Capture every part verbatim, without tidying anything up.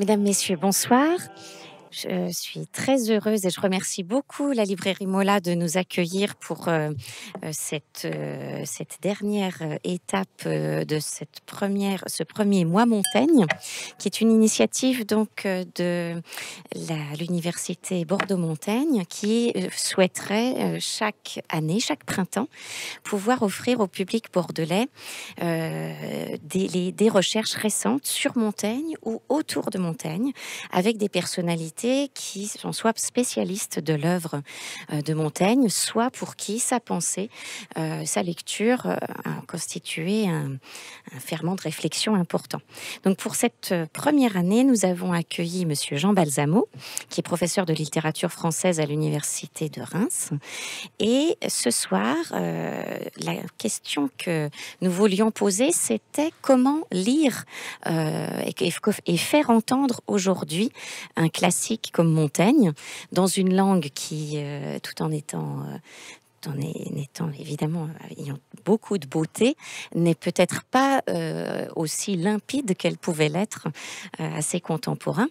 Mesdames, Messieurs, bonsoir. Je suis très heureuse et je remercie beaucoup la librairie Mola de nous accueillir pour euh, euh, cette, euh, cette dernière euh, étape euh, de cette première, ce premier mois Montaigne, qui est une initiative donc euh, de la- l'université Bordeaux-Montaigne qui euh, souhaiterait euh, chaque année, chaque printemps, pouvoir offrir au public bordelais euh, des, les- des recherches récentes sur Montaigne ou autour de Montaigne, avec des personnalités qui sont soit spécialistes de l'œuvre euh, de Montaigne, soit pour qui sa pensée, euh, sa lecture euh, a constitué un, un ferment de réflexion important. Donc pour cette euh, première année, nous avons accueilli Monsieur Jean Balsamo, qui est professeur de littérature française à l'université de Reims. Et ce soir, euh, la question que nous voulions poser, c'était comment lire euh, et, et faire entendre aujourd'hui un classique comme Montaigne dans une langue qui, euh, tout en étant... Euh, en étant évidemment euh, ayant beaucoup de beauté, n'est peut-être pas euh, aussi limpide qu'elle pouvait l'être euh, à ses contemporains.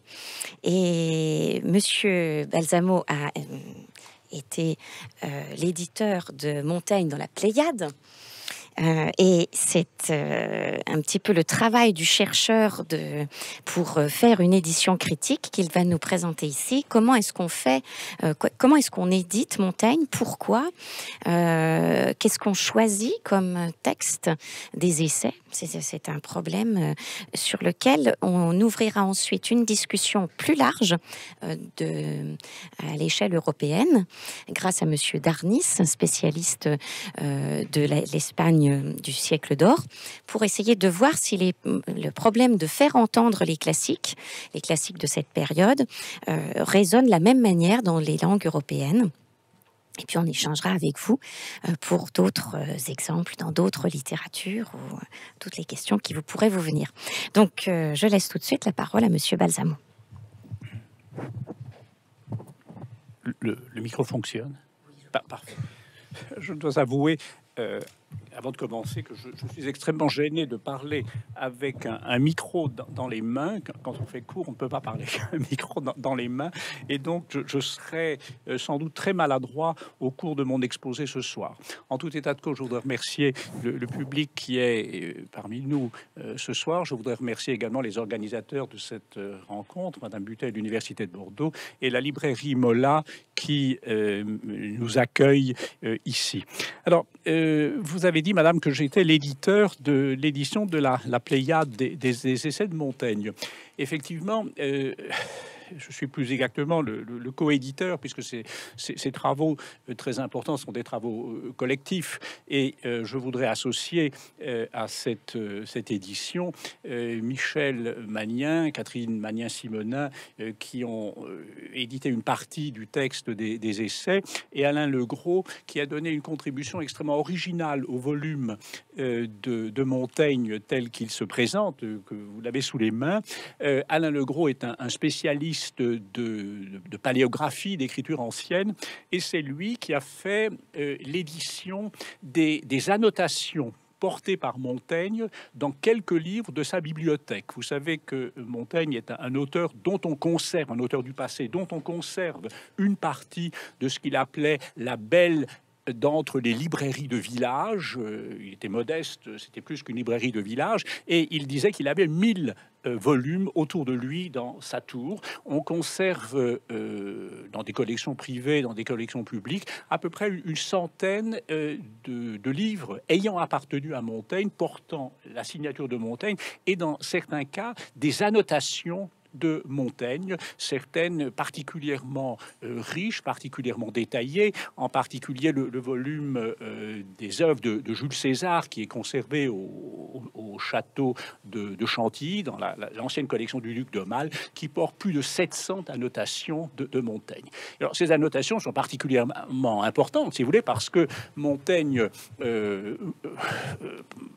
Et Monsieur Balsamo a euh, été euh, l'éditeur de Montaigne dans la Pléiade. Euh, et c'est euh, un petit peu le travail du chercheur de, pour euh, faire une édition critique qu'il va nous présenter ici. Comment est-ce qu'on fait, euh, quoi, comment est-ce qu'on édite Montaigne? Pourquoi? euh, Qu'est-ce qu'on choisit comme texte des essais? C'est, c'est un problème euh, sur lequel on ouvrira ensuite une discussion plus large euh, de, à l'échelle européenne, grâce à Monsieur Darnis, spécialiste euh, de la, l'Espagne du siècle d'or, pour essayer de voir si les, le problème de faire entendre les classiques, les classiques de cette période, euh, résonne de la même manière dans les langues européennes. Et puis on échangera avec vous euh, pour d'autres euh, exemples dans d'autres littératures ou euh, toutes les questions qui vous pourraient vous venir. Donc euh, je laisse tout de suite la parole à Monsieur Balsamo. Le, le micro fonctionne. Par, parfait. Je dois avouer, euh, avant de commencer, que je, je suis extrêmement gêné de parler avec un, un micro dans, dans les mains. Quand on fait court, on ne peut pas parler avec un micro dans, dans les mains. Et donc, je, je serai euh, sans doute très maladroit au cours de mon exposé ce soir. En tout état de cause, je voudrais remercier le, le public qui est euh, parmi nous euh, ce soir. Je voudrais remercier également les organisateurs de cette euh, rencontre, Madame Butet de l'Université de Bordeaux, et la librairie Mola qui euh, nous accueille euh, ici. Alors, euh, vous avez dit, Madame, que j'étais l'éditeur de l'édition de la, la Pléiade des, des, des essais de Montaigne. Effectivement, euh, je suis plus exactement le, le, le co-éditeur, puisque ces, ces, ces travaux euh, très importants sont des travaux euh, collectifs. Et euh, je voudrais associer euh, à cette, euh, cette édition euh, Michel Magnin, Catherine Magnin-Simonin, euh, qui ont euh, édité une partie du texte des, des essais, et Alain Legros, qui a donné une contribution extrêmement originale au volume euh, de, de Montaigne tel qu'il se présente, euh, que vous l'avez sous les mains. Euh, Alain Legros est un, un spécialiste de, de, de paléographie, d'écriture ancienne, et c'est lui qui a fait euh, l'édition des, des annotations portées par Montaigne dans quelques livres de sa bibliothèque. Vous savez que Montaigne est un, un auteur dont on conserve, un auteur du passé, dont on conserve une partie de ce qu'il appelait la belle d'entre les librairies de village. Euh, il était modeste, c'était plus qu'une librairie de village, et il disait qu'il avait mille euh, volumes autour de lui dans sa tour. On conserve euh, dans des collections privées, dans des collections publiques, à peu près une centaine euh, de, de livres ayant appartenu à Montaigne, portant la signature de Montaigne, et dans certains cas, des annotations de Montaigne, certaines particulièrement euh, riches, particulièrement détaillées, en particulier le, le volume euh, des œuvres de, de Jules César, qui est conservé au, au, au château de, de Chantilly, dans la, la, l'ancienne collection du duc d'Aumale, qui porte plus de sept cents annotations de, de Montaigne. Alors, ces annotations sont particulièrement importantes, si vous voulez, parce que Montaigne euh, euh,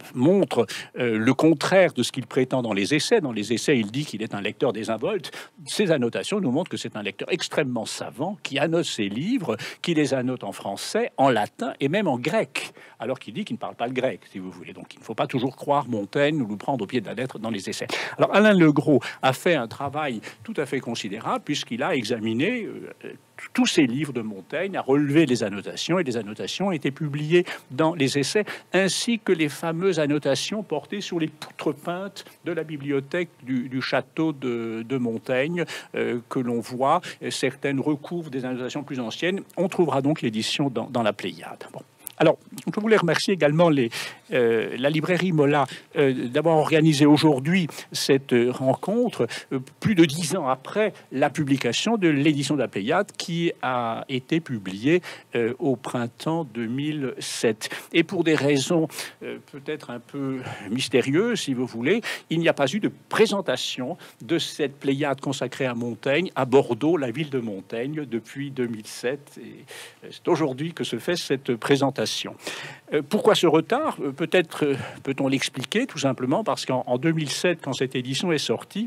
montre euh, le contraire de ce qu'il prétend dans les essais. Dans les essais, il dit qu'il est un lecteur désinvolte. Ces annotations nous montrent que c'est un lecteur extrêmement savant qui annote ses livres, qui les annote en français, en latin et même en grec, alors qu'il dit qu'il ne parle pas le grec, si vous voulez. Donc il ne faut pas toujours croire Montaigne ou le prendre au pied de la lettre dans les essais. Alors Alain Legros a fait un travail tout à fait considérable puisqu'il a examiné euh, tous ces livres de Montaigne, a relevé les annotations, et les annotations ont été publiées dans les essais, ainsi que les fameuses annotations portées sur les poutres peintes de la bibliothèque du, du château de, de Montaigne, euh, que l'on voit. Certaines recouvrent des annotations plus anciennes. On trouvera donc l'édition dans, dans la Pléiade. Bon. Alors, je voulais remercier également les, euh, la librairie Mola euh, d'avoir organisé aujourd'hui cette rencontre, euh, plus de dix ans après la publication de l'édition de la Pléiade qui a été publiée euh, au printemps deux mille sept. Et pour des raisons euh, peut-être un peu mystérieuses, si vous voulez, il n'y a pas eu de présentation de cette Pléiade consacrée à Montaigne à Bordeaux, la ville de Montaigne, depuis deux mille sept. Et c'est aujourd'hui que se fait cette présentation. Euh, pourquoi ce retard? euh, Peut-être euh, peut-on l'expliquer tout simplement parce qu'en en deux mille sept, quand cette édition est sortie,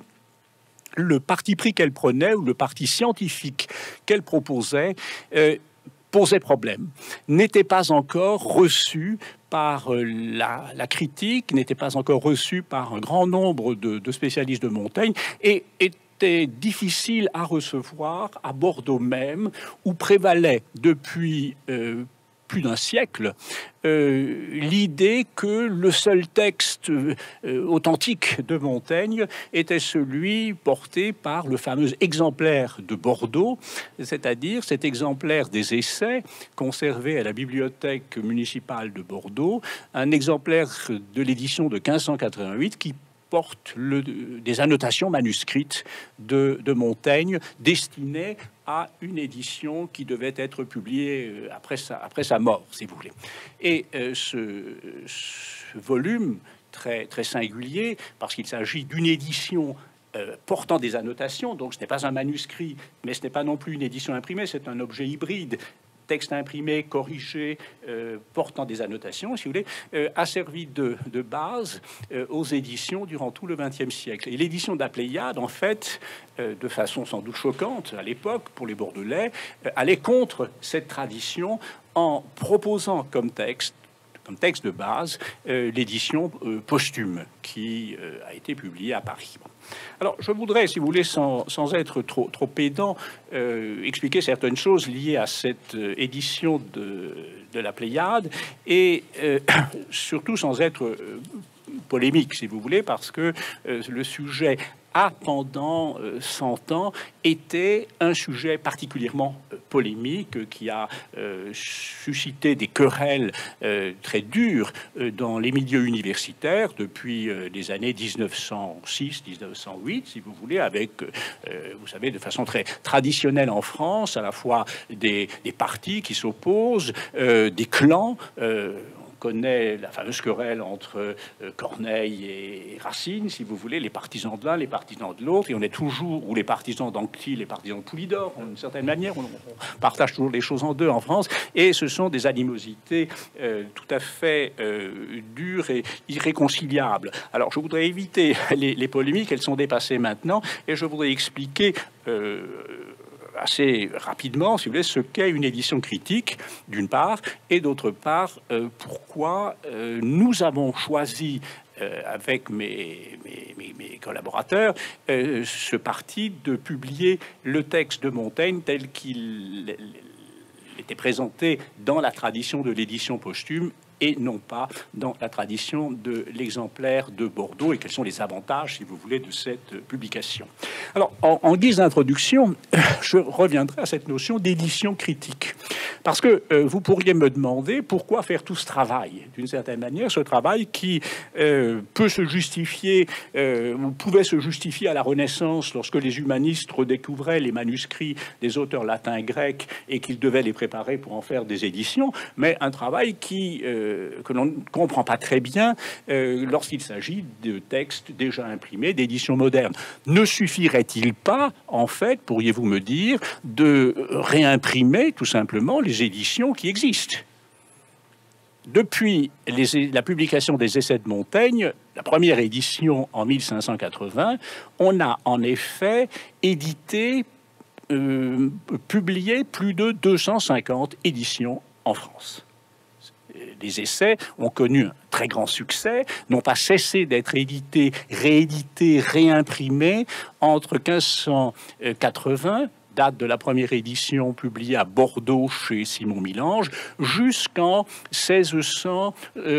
le parti pris qu'elle prenait ou le parti scientifique qu'elle proposait euh, posait problème, n'était pas encore reçu par euh, la, la critique, n'était pas encore reçu par un grand nombre de, de spécialistes de Montaigne et était difficile à recevoir à Bordeaux même, où prévalait depuis euh, plus d'un siècle, euh, l'idée que le seul texte euh, authentique de Montaigne était celui porté par le fameux exemplaire de Bordeaux, c'est-à-dire cet exemplaire des essais conservé à la bibliothèque municipale de Bordeaux, un exemplaire de l'édition de quinze cent quatre-vingt-huit qui porte le, des annotations manuscrites de, de Montaigne destinées à une édition qui devait être publiée après sa, après sa mort, si vous voulez. Et euh, ce, ce volume très, très singulier, parce qu'il s'agit d'une édition euh, portant des annotations, donc ce n'est pas un manuscrit, mais ce n'est pas non plus une édition imprimée, c'est un objet hybride, texte imprimé, corrigé, euh, portant des annotations, si vous voulez, euh, a servi de, de base euh, aux éditions durant tout le vingtième siècle. Et l'édition de la Pléiade, en fait, euh, de façon sans doute choquante à l'époque pour les Bordelais, euh, allait contre cette tradition en proposant comme texte comme texte de base, euh, l'édition euh, posthume qui euh, a été publiée à Paris. Alors, je voudrais, si vous voulez, sans, sans être trop, trop pédant, euh, expliquer certaines choses liées à cette euh, édition de, de la Pléiade, et euh, surtout sans être euh, polémique, si vous voulez, parce que euh, le sujet a, pendant euh, cent ans, été un sujet particulièrement euh, polémique, euh, qui a euh, suscité des querelles euh, très dures euh, dans les milieux universitaires depuis euh, les années mille neuf cent six mille neuf cent huit, si vous voulez, avec, euh, vous savez, de façon très traditionnelle en France, à la fois des, des partis qui s'opposent, euh, des clans. Euh, connaît la fameuse querelle entre euh, Corneille et Racine, si vous voulez, les partisans de l'un, les partisans de l'autre, et on est toujours, ou les partisans d'Anquetil, les partisans de Poulidor, d'une certaine manière, on, on partage toujours les choses en deux en France, et ce sont des animosités euh, tout à fait euh, dures et irréconciliables. Alors, je voudrais éviter les, les polémiques, elles sont dépassées maintenant, et je voudrais expliquer euh, assez rapidement, si vous voulez, ce qu'est une édition critique, d'une part, et d'autre part, euh, pourquoi euh, nous avons choisi, euh, avec mes, mes, mes, mes collaborateurs, euh, ce parti de publier le texte de Montaigne tel qu'il était présenté dans la tradition de l'édition posthume et non pas dans la tradition de l'exemplaire de Bordeaux, et quels sont les avantages, si vous voulez, de cette publication. Alors, en, en guise d'introduction, je reviendrai à cette notion d'édition critique. Parce que euh, vous pourriez me demander pourquoi faire tout ce travail, d'une certaine manière, ce travail qui euh, peut se justifier, euh, ou pouvait se justifier à la Renaissance, lorsque les humanistes redécouvraient les manuscrits des auteurs latins et grecs et qu'ils devaient les préparer pour en faire des éditions, mais un travail qui, euh, que l'on ne comprend pas très bien euh, lorsqu'il s'agit de textes déjà imprimés, d'éditions modernes. Ne suffirait-il pas, en fait, pourriez-vous me dire, de réimprimer tout simplement les éditions qui existent? depuis les, la publication des Essais de Montaigne, la première édition en mille cinq cent quatre-vingts, on a en effet édité, euh, publié plus de deux cent cinquante éditions en France. Les essais ont connu un très grand succès, n'ont pas cessé d'être édités, réédités, réimprimés entre quinze cent quatre-vingts, date de la première édition publiée à Bordeaux chez Simon Milange, jusqu'en seize cent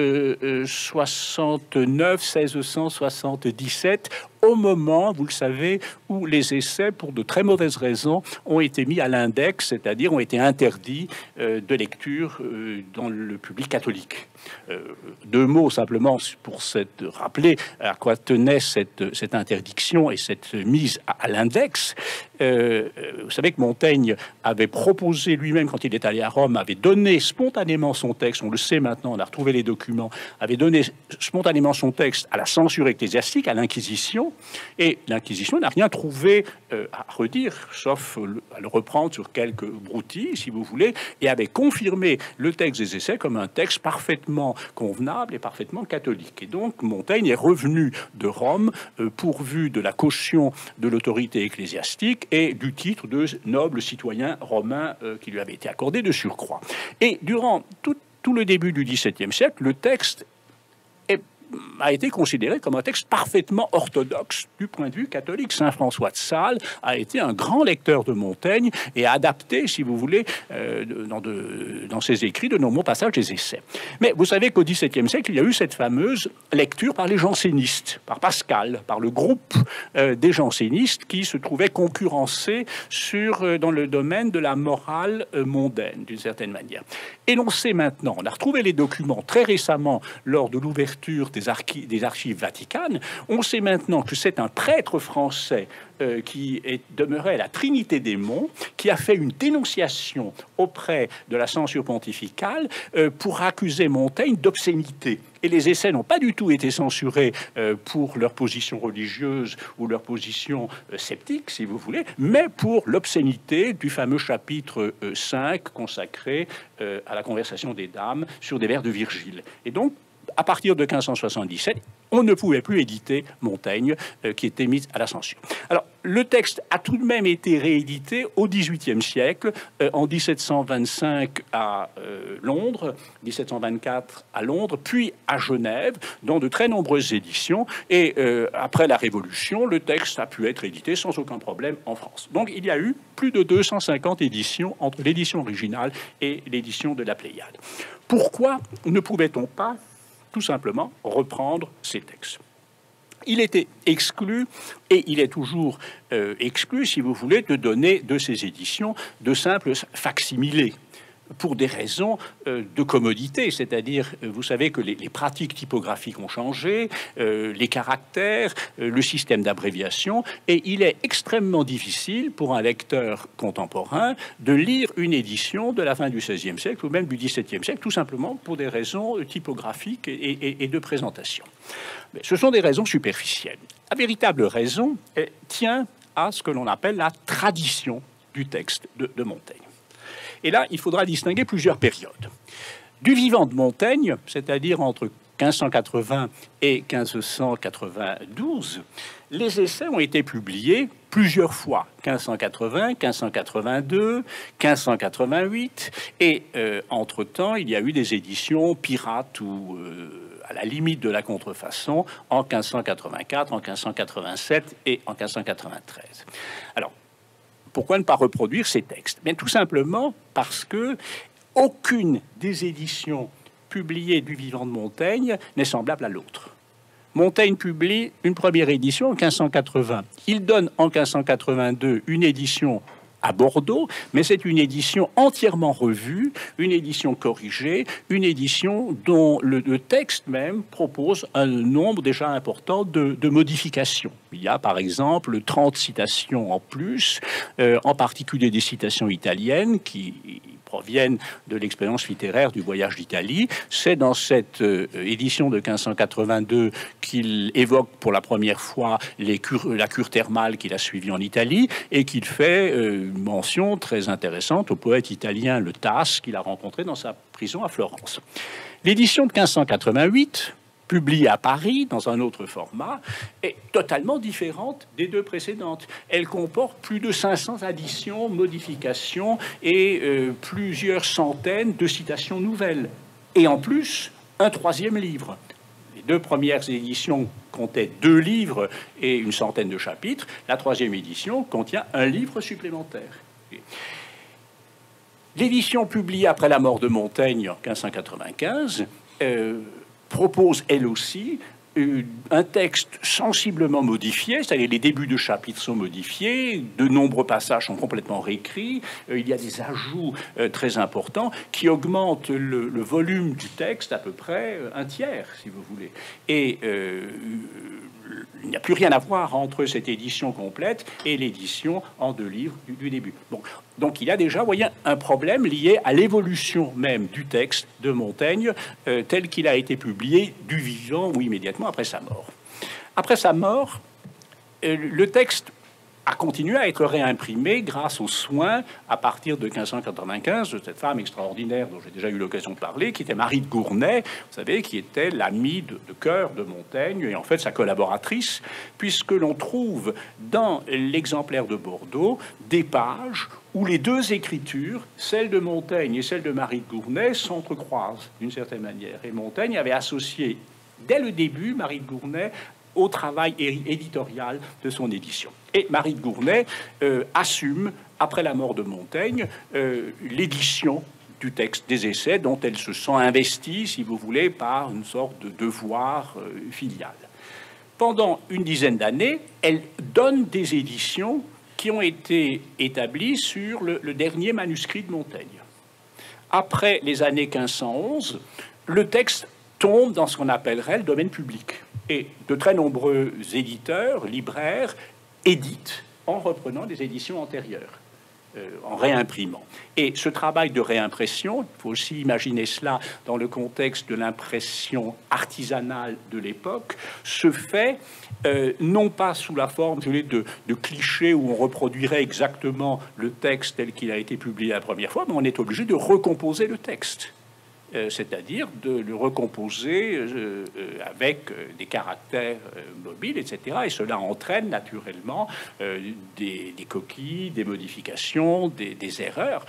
soixante-neuf, seize cent soixante-dix-sept, au moment, vous le savez, où les essais, pour de très mauvaises raisons, ont été mis à l'index, c'est-à-dire ont été interdits euh, de lecture euh, dans le public catholique. Euh, deux mots simplement pour cette, rappeler à quoi tenait cette, cette interdiction et cette mise à, à l'index. Euh, vous savez que Montaigne avait proposé lui-même, quand il est allé à Rome, avait donné spontanément son texte, on le sait maintenant, on a retrouvé les documents, avait donné spontanément son texte à la censure ecclésiastique, à l'Inquisition, et l'Inquisition n'a rien trouvé euh, à redire, sauf le, à le reprendre sur quelques broutilles, si vous voulez, et avait confirmé le texte des Essais comme un texte parfaitement convenable et parfaitement catholique. Et donc Montaigne est revenu de Rome euh, pourvu de la caution de l'autorité ecclésiastique et du titre de noble citoyen romain euh, qui lui avait été accordé de surcroît. Et durant tout, tout le début du dix-septième siècle, le texte est a été considéré comme un texte parfaitement orthodoxe du point de vue catholique. Saint François de Sales a été un grand lecteur de Montaigne et a adapté, si vous voulez, euh, dans, de, dans ses écrits, de nombreux passages des Essais. Mais vous savez qu'au dix-septième siècle, il y a eu cette fameuse lecture par les jansénistes, par Pascal, par le groupe euh, des jansénistes qui se trouvaient concurrencés sur, euh, dans le domaine de la morale euh, mondaine, d'une certaine manière. Et l'on sait maintenant, on a retrouvé les documents très récemment lors de l'ouverture des, archi des archives vaticanes, on sait maintenant que c'est un prêtre français euh, qui est demeuré à la Trinité des Monts, qui a fait une dénonciation auprès de la censure pontificale euh, pour accuser Montaigne d'obscénité. Et les Essais n'ont pas du tout été censurés euh, pour leur position religieuse ou leur position euh, sceptique, si vous voulez, mais pour l'obscénité du fameux chapitre euh, cinq consacré euh, à la conversation des dames sur des vers de Virgile. Et donc, à partir de quinze cent soixante-dix-sept, on ne pouvait plus éditer Montaigne, euh, qui était mis à la censure. Alors, le texte a tout de même été réédité au dix-huitième siècle, euh, en dix-sept cent vingt-cinq à euh, Londres, dix-sept cent vingt-quatre à Londres, puis à Genève, dans de très nombreuses éditions. Et euh, après la Révolution, le texte a pu être édité sans aucun problème en France. Donc, il y a eu plus de deux cent cinquante éditions entre l'édition originale et l'édition de la Pléiade. Pourquoi ne pouvait-on pas tout simplement reprendre ces textes? Il était exclu, et il est toujours euh, exclu, si vous voulez, de donner de ces éditions de simples facsimilés, pour des raisons euh, de commodité, c'est-à-dire, euh, vous savez que les, les pratiques typographiques ont changé, euh, les caractères, euh, le système d'abréviation, et il est extrêmement difficile pour un lecteur contemporain de lire une édition de la fin du seizième siècle ou même du dix-septième siècle, tout simplement pour des raisons typographiques et, et, et de présentation. Mais ce sont des raisons superficielles. La véritable raison est, tient à ce que l'on appelle la tradition du texte de, de Montaigne. Et là, il faudra distinguer plusieurs périodes. Du vivant de Montaigne, c'est-à-dire entre quinze cent quatre-vingts et quinze cent quatre-vingt-douze, les essais ont été publiés plusieurs fois, quinze cent quatre-vingts, quinze cent quatre-vingt-deux, quinze cent quatre-vingt-huit, et euh, entre-temps, il y a eu des éditions pirates ou euh, à la limite de la contrefaçon en quinze cent quatre-vingt-quatre, en quinze cent quatre-vingt-sept et en quinze cent quatre-vingt-treize. Alors, pourquoi ne pas reproduire ces textes? Bien, tout simplement parce que aucune des éditions publiées du vivant de Montaigne n'est semblable à l'autre. Montaigne publie une première édition en quinze cent quatre-vingts. Il donne en quinze cent quatre-vingt-deux une édition à Bordeaux, mais c'est une édition entièrement revue, une édition corrigée, une édition dont le, le texte même propose un nombre déjà important de, de modifications. Il y a par exemple trente citations en plus, euh, en particulier des citations italiennes qui proviennent de l'expérience littéraire du voyage d'Italie. C'est dans cette euh, édition de quinze cent quatre-vingt-deux qu'il évoque pour la première fois les cures, la cure thermale qu'il a suivie en Italie et qu'il fait euh, mention très intéressante au poète italien Le Tasse qu'il a rencontré dans sa prison à Florence. L'édition de quinze cent quatre-vingt-huit, publiée à Paris dans un autre format, est totalement différente des deux précédentes. Elle comporte plus de cinq cents additions, modifications et euh, plusieurs centaines de citations nouvelles. Et en plus, un troisième livre. Les deux premières éditions comptaient deux livres et une centaine de chapitres. La troisième édition contient un livre supplémentaire. L'édition publiée après la mort de Montaigne en quinze cent quatre-vingt-quinze euh, propose elle aussi un texte sensiblement modifié, c'est-à-dire les débuts de chapitres sont modifiés, de nombreux passages sont complètement réécrits, euh, il y a des ajouts euh, très importants qui augmentent le, le volume du texte à peu près un tiers, si vous voulez. Et euh, il n'y a plus rien à voir entre cette édition complète et l'édition en deux livres du, du début. Bon. Donc il y a déjà, vous voyez, un problème lié à l'évolution même du texte de Montaigne euh, tel qu'il a été publié du vivant ou immédiatement après sa mort. Après sa mort, euh, le texte a continué à être réimprimé grâce aux soins à partir de quinze cent quatre-vingt-quinze de cette femme extraordinaire dont j'ai déjà eu l'occasion de parler, qui était Marie de Gournay, vous savez, qui était l'amie de, de cœur de Montaigne et en fait sa collaboratrice, puisque l'on trouve dans l'exemplaire de Bordeaux des pages où les deux écritures, celle de Montaigne et celle de Marie de Gournay, s'entrecroisent d'une certaine manière. Et Montaigne avait associé dès le début Marie de Gournay au travail éditorial de son édition. Et Marie de Gournay euh, assume, après la mort de Montaigne, euh, l'édition du texte des essais dont elle se sent investie, si vous voulez, par une sorte de devoir euh, filial. Pendant une dizaine d'années, elle donne des éditions qui ont été établies sur le, le dernier manuscrit de Montaigne. Après les années quinze cent onze, le texte tombe dans ce qu'on appellerait le domaine public. Et de très nombreux éditeurs, libraires, éditent en reprenant des éditions antérieures, euh, en réimprimant. Et ce travail de réimpression, il faut aussi imaginer cela dans le contexte de l'impression artisanale de l'époque, se fait euh, non pas sous la forme je voulais, de, de clichés où on reproduirait exactement le texte tel qu'il a été publié la première fois, mais on est obligé de recomposer le texte. Euh, c'est-à-dire de le recomposer euh, euh, avec euh, des caractères euh, mobiles, et cetera. Et cela entraîne naturellement euh, des, des coquilles, des modifications, des, des erreurs.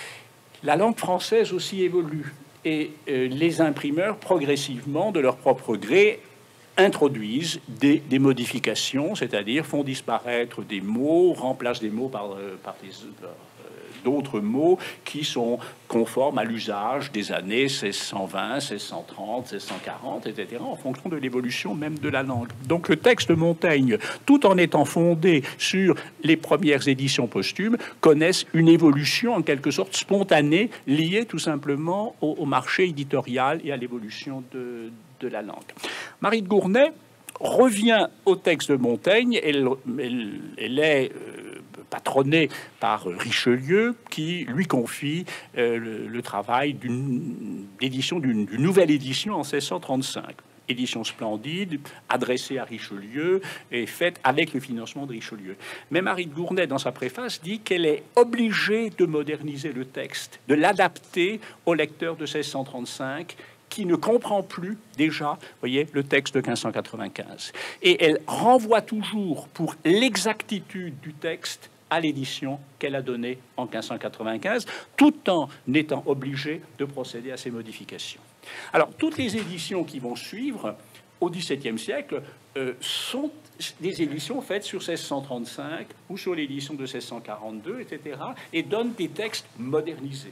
La langue française aussi évolue et euh, les imprimeurs, progressivement, de leur propre gré, introduisent des, des modifications, c'est-à-dire font disparaître des mots, remplacent des mots par, euh, par des... Euh, d'autres mots qui sont conformes à l'usage des années seize cent vingt, seize cent trente, seize cent quarante, et cetera, en fonction de l'évolution même de la langue. Donc le texte de Montaigne, tout en étant fondé sur les premières éditions posthumes, connaissent une évolution en quelque sorte spontanée, liée tout simplement au, au marché éditorial et à l'évolution de, de la langue. Marie de Gournay revient au texte de Montaigne, elle, elle, elle est... Euh, patronné par Richelieu, qui lui confie euh, le, le travail d'une édition, d'une nouvelle édition en seize cent trente-cinq. Édition splendide, adressée à Richelieu et faite avec le financement de Richelieu. Mais Marie de Gournay, dans sa préface, dit qu'elle est obligée de moderniser le texte, de l'adapter au lecteur de seize cent trente-cinq, qui ne comprend plus déjà, voyez, le texte de quinze cent quatre-vingt-quinze. Et elle renvoie toujours, pour l'exactitude du texte, à l'édition qu'elle a donnée en quinze cent quatre-vingt-quinze, tout en étant obligée de procéder à ces modifications. Alors, toutes les éditions qui vont suivre au dix-septième siècle euh, sont des éditions faites sur seize cent trente-cinq ou sur l'édition de seize cent quarante-deux, et cetera, et donnent des textes modernisés.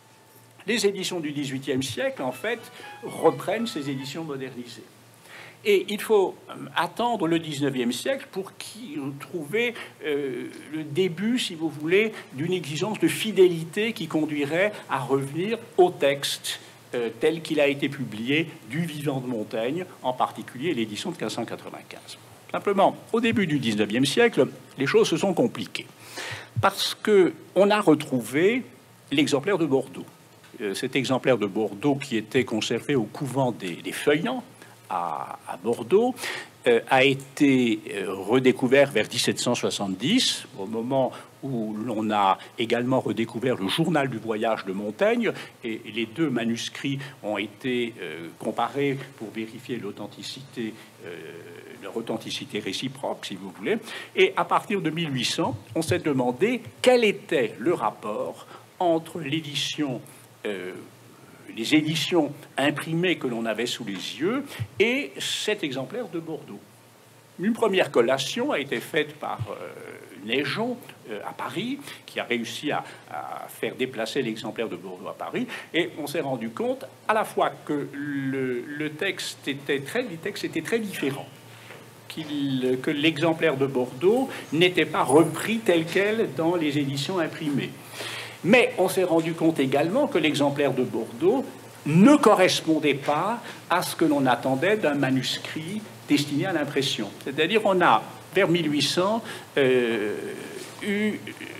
Les éditions du dix-huitième siècle, en fait, reprennent ces éditions modernisées. Et il faut attendre le dix-neuvième siècle pour trouver euh, le début, si vous voulez, d'une exigence de fidélité qui conduirait à revenir au texte euh, tel qu'il a été publié du vivant de Montaigne, en particulier l'édition de quinze cent quatre-vingt-quinze. Simplement, au début du dix-neuvième siècle, les choses se sont compliquées parce que on a retrouvé l'exemplaire de Bordeaux. Euh, cet exemplaire de Bordeaux qui était conservé au couvent des, des Feuillants à, à Bordeaux euh, a été euh, redécouvert vers dix-sept cent soixante-dix, au moment où l'on a également redécouvert le journal du voyage de Montaigne, et, et les deux manuscrits ont été euh, comparés pour vérifier l'authenticité, euh, leur authenticité réciproque, si vous voulez. Et à partir de mille huit cents, on s'est demandé quel était le rapport entre l'édition, euh, les éditions imprimées que l'on avait sous les yeux et cet exemplaire de Bordeaux. Une première collation a été faite par euh, Naigeon euh, à Paris, qui a réussi à, à faire déplacer l'exemplaire de Bordeaux à Paris, et on s'est rendu compte à la fois que le, le texte était très, les textes étaient très différents, qu'il, que l'exemplaire de Bordeaux n'était pas repris tel quel dans les éditions imprimées. Mais on s'est rendu compte également que l'exemplaire de Bordeaux ne correspondait pas à ce que l'on attendait d'un manuscrit destiné à l'impression. C'est-à-dire, on a, vers mille huit cents, euh, eu,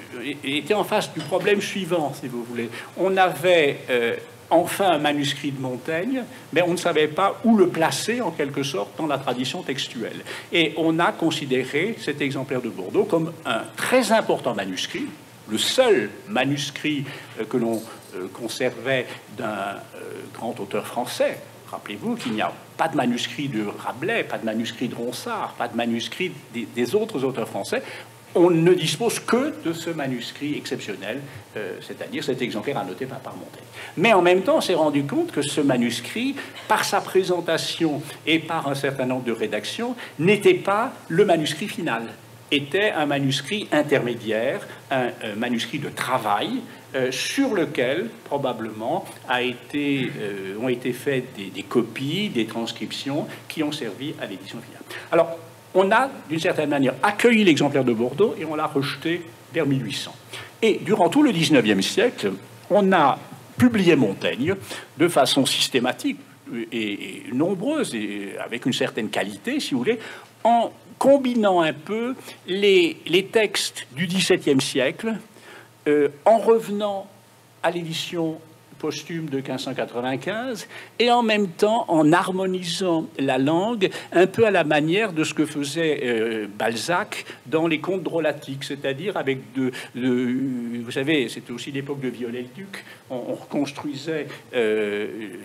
été en face du problème suivant, si vous voulez. On avait euh, enfin un manuscrit de Montaigne, mais on ne savait pas où le placer, en quelque sorte, dans la tradition textuelle. Et on a considéré cet exemplaire de Bordeaux comme un très important manuscrit, le seul manuscrit euh, que l'on euh, conservait d'un euh, grand auteur français. Rappelez-vous qu'il n'y a pas de manuscrit de Rabelais, pas de manuscrit de Ronsard, pas de manuscrit des, des autres auteurs français. On ne dispose que de ce manuscrit exceptionnel, euh, c'est-à-dire cet exemplaire annoté par, par Montaigne. Mais en même temps, on s'est rendu compte que ce manuscrit, par sa présentation et par un certain nombre de rédactions, n'était pas le manuscrit final, était un manuscrit intermédiaire, un, un manuscrit de travail, Euh, sur lequel, probablement, a été, euh, ont été faites des, des copies, des transcriptions qui ont servi à l'édition finale. Alors, on a, d'une certaine manière, accueilli l'exemplaire de Bordeaux et on l'a rejeté vers mille huit cents. Et durant tout le dix-neuvième siècle, on a publié Montaigne de façon systématique et, et nombreuse, et avec une certaine qualité, si vous voulez, en combinant un peu les, les textes du dix-septième siècle, Euh, en revenant à l'édition posthume de quinze cent quatre-vingt-quinze et en même temps en harmonisant la langue un peu à la manière de ce que faisait euh, Balzac dans les contes drôlatiques, c'est-à-dire avec de, de vous savez, c'était aussi l'époque de Viollet-le-Duc, on, on reconstruisait euh,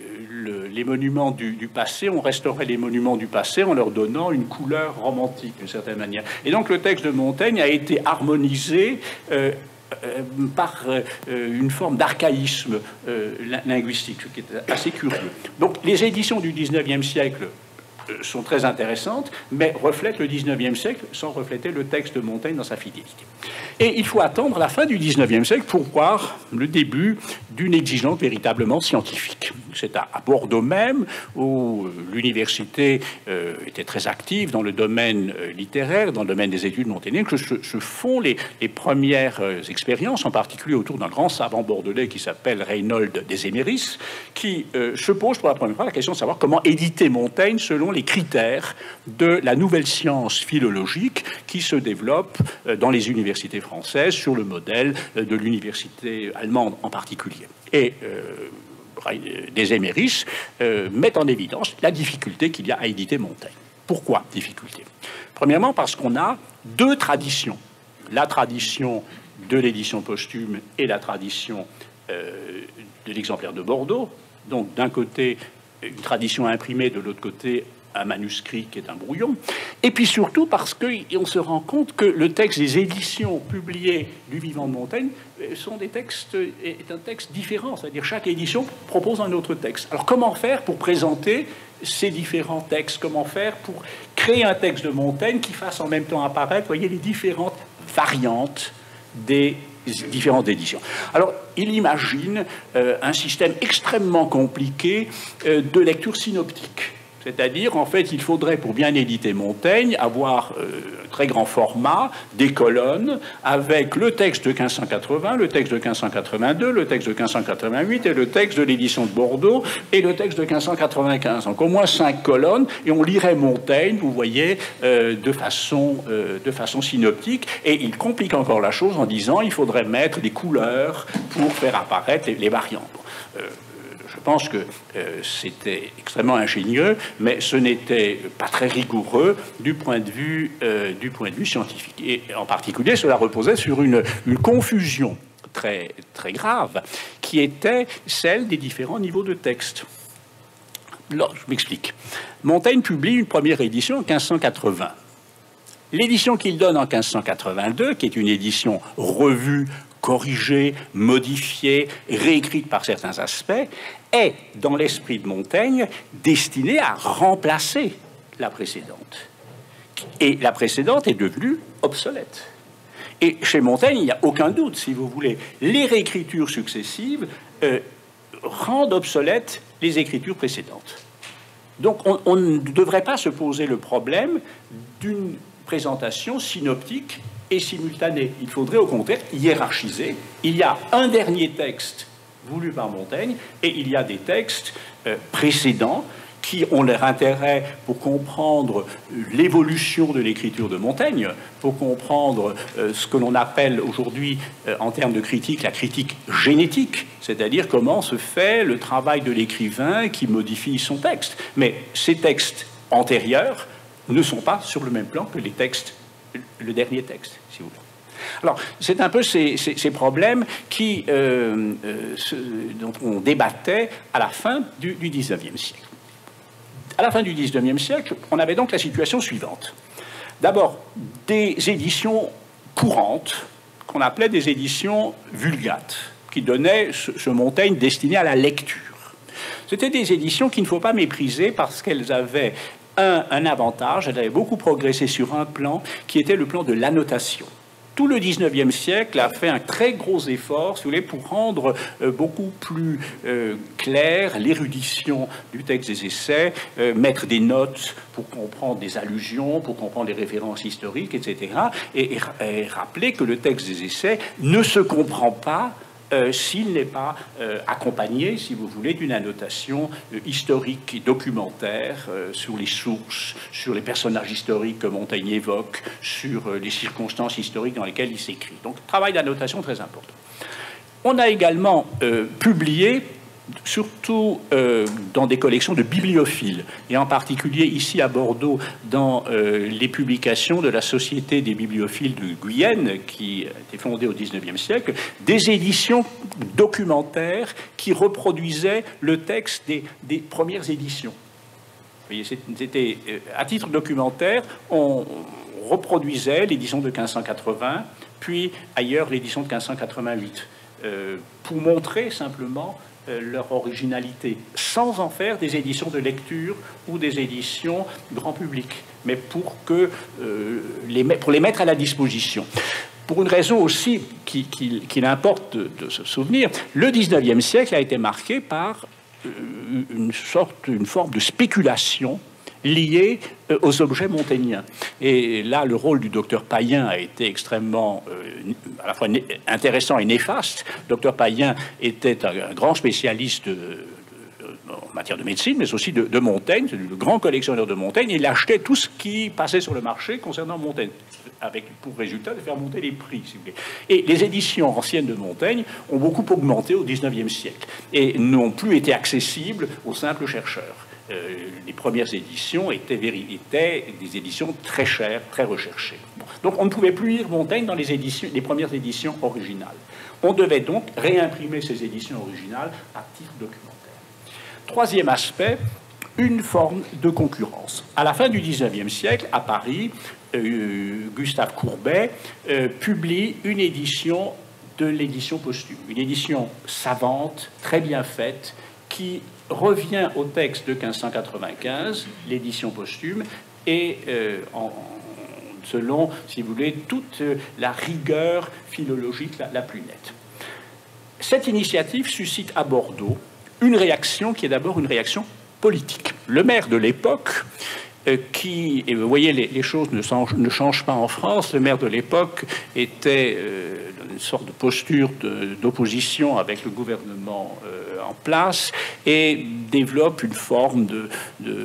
le, les monuments du, du passé, on restaurait les monuments du passé en leur donnant une couleur romantique d'une certaine manière. Et donc le texte de Montaigne a été harmonisé euh, par euh, une forme d'archaïsme euh, linguistique, ce qui est assez curieux. Donc les éditions du dix-neuvième siècle euh, sont très intéressantes, mais reflètent le dix-neuvième siècle sans refléter le texte de Montaigne dans sa fidélité. Et il faut attendre la fin du dix-neuvième siècle pour voir le début d'une exigence véritablement scientifique. C'est à, à Bordeaux même, où l'université euh, était très active dans le domaine euh, littéraire, dans le domaine des études montaigniennes, que se, se font les, les premières euh, expériences, en particulier autour d'un grand savant bordelais qui s'appelle Reynold des Éméris, qui euh, se pose pour la première fois la question de savoir comment éditer Montaigne selon les critères de la nouvelle science philologique qui se développe euh, dans les universités françaises sur le modèle euh, de l'université allemande en particulier. Et euh, des Éméris euh, met en évidence la difficulté qu'il y a à éditer Montaigne. Pourquoi difficulté? Premièrement, parce qu'on a deux traditions. La tradition de l'édition posthume et la tradition euh, de l'exemplaire de Bordeaux. Donc, d'un côté, une tradition imprimée, de l'autre côté, un manuscrit qui est un brouillon. Et puis surtout parce qu'on se rend compte que le texte des éditions publiées du Vivant de Montaigne sont des textes, est un texte différent, c'est-à-dire chaque édition propose un autre texte. Alors comment faire pour présenter ces différents textes? Comment faire pour créer un texte de Montaigne qui fasse en même temps apparaître, voyez, les différentes variantes des différentes éditions. Alors, il imagine euh, un système extrêmement compliqué euh, de lecture synoptique. C'est-à-dire, en fait, il faudrait, pour bien éditer Montaigne, avoir euh, un très grand format, des colonnes, avec le texte de quinze cent quatre-vingts, le texte de quinze cent quatre-vingt-deux, le texte de quinze cent quatre-vingt-huit et le texte de l'édition de Bordeaux et le texte de quinze cent quatre-vingt-quinze. Donc au moins cinq colonnes, et on lirait Montaigne, vous voyez, euh, de, façon, euh, de façon synoptique. Et il complique encore la chose en disant il faudrait mettre des couleurs pour faire apparaître les, les variantes. Euh, Je pense que euh, c'était extrêmement ingénieux, mais ce n'était pas très rigoureux du point de vue, euh, du point de vue scientifique. Et en particulier, cela reposait sur une, une confusion très, très grave, qui était celle des différents niveaux de texte. Là, je m'explique. Montaigne publie une première édition en quinze cent quatre-vingts. L'édition qu'il donne en quinze cent quatre-vingt-deux, qui est une édition revue, corrigée, modifiée, réécrite par certains aspects, est, dans l'esprit de Montaigne, destinée à remplacer la précédente. Et la précédente est devenue obsolète. Et chez Montaigne, il n'y a aucun doute, si vous voulez, les réécritures successives euh, rendent obsolètes les écritures précédentes. Donc on, on ne devrait pas se poser le problème d'une présentation synoptique et simultanée. Il faudrait au contraire hiérarchiser. Il y a un dernier texte voulu par Montaigne et il y a des textes euh, précédents qui ont leur intérêt pour comprendre l'évolution de l'écriture de Montaigne, pour comprendre euh, ce que l'on appelle aujourd'hui, euh, en termes de critique, la critique génétique, c'est-à-dire comment se fait le travail de l'écrivain qui modifie son texte. Mais ces textes antérieurs ne sont pas sur le même plan que les textes, le dernier texte, si vous voulez. Alors, c'est un peu ces, ces, ces problèmes qui, euh, euh, ce, dont on débattait à la fin du, du dix-neuvième siècle. À la fin du dix-neuvième siècle, on avait donc la situation suivante. D'abord, des éditions courantes, qu'on appelait des éditions vulgates, qui donnaient ce, ce Montaigne destiné à la lecture. C'était des éditions qu'il ne faut pas mépriser parce qu'elles avaient un, un avantage, elles avaient beaucoup progressé sur un plan qui était le plan de l'annotation. Tout le dix-neuvième siècle a fait un très gros effort, si vous voulez, pour rendre euh, beaucoup plus euh, clair l'érudition du texte des essais, euh, mettre des notes pour comprendre des allusions, pour comprendre les références historiques, et cetera. Et, et, et rappeler que le texte des essais ne se comprend pas Euh, s'il n'est pas euh, accompagné, si vous voulez, d'une annotation euh, historique et documentaire euh, sur les sources, sur les personnages historiques que Montaigne évoque, sur euh, les circonstances historiques dans lesquelles il s'écrit. Donc, travail d'annotation très important. On a également euh, publié, surtout euh, dans des collections de bibliophiles, et en particulier ici à Bordeaux, dans euh, les publications de la Société des bibliophiles de Guyenne, qui a été fondée au dix-neuvième siècle, des éditions documentaires qui reproduisaient le texte des, des premières éditions. Vous voyez, c'était, à titre documentaire, on reproduisait l'édition de quinze cent quatre-vingts, puis ailleurs l'édition de quinze cent quatre-vingt-huit, euh, pour montrer simplement leur originalité, sans en faire des éditions de lecture ou des éditions grand public, mais pour, que, euh, les, pour les mettre à la disposition. Pour une raison aussi qu'il qui, qui importe de, de se souvenir, le dix-neuvième siècle a été marqué par euh, une sorte, une forme de spéculation liée euh, aux objets montaigniens. Et là, le rôle du docteur Payen a été extrêmement euh, à la fois intéressant et néfaste. Le docteur Payen était un, un grand spécialiste de, de, de, en matière de médecine, mais aussi de, de Montaigne, c'est le grand collectionneur de Montaigne. Il achetait tout ce qui passait sur le marché concernant Montaigne, avec pour résultat de faire monter les prix, si vous voulez. Et les éditions anciennes de Montaigne ont beaucoup augmenté au dix-neuvième siècle et n'ont plus été accessibles aux simples chercheurs. Euh, les premières éditions étaient, étaient des éditions très chères, très recherchées. Bon. Donc on ne pouvait plus lire Montaigne dans les, éditions, les premières éditions originales. On devait donc réimprimer ces éditions originales à titre documentaire. Troisième aspect, une forme de concurrence. À la fin du dix-neuvième siècle, à Paris, euh, Gustave Courbet euh, publie une édition de l'édition posthume, une édition savante, très bien faite, qui revient au texte de quinze cent quatre-vingt-quinze, l'édition posthume, et euh, en, selon, si vous voulez, toute la rigueur philologique la, la plus nette. Cette initiative suscite à Bordeaux une réaction qui est d'abord une réaction politique. le maire de l'époque, euh, qui, et vous voyez, les, les choses ne, ne changent pas en France. Le maire de l'époque était euh, dans une sorte de posture d'opposition avec le gouvernement euh, en place et développe une forme de, de,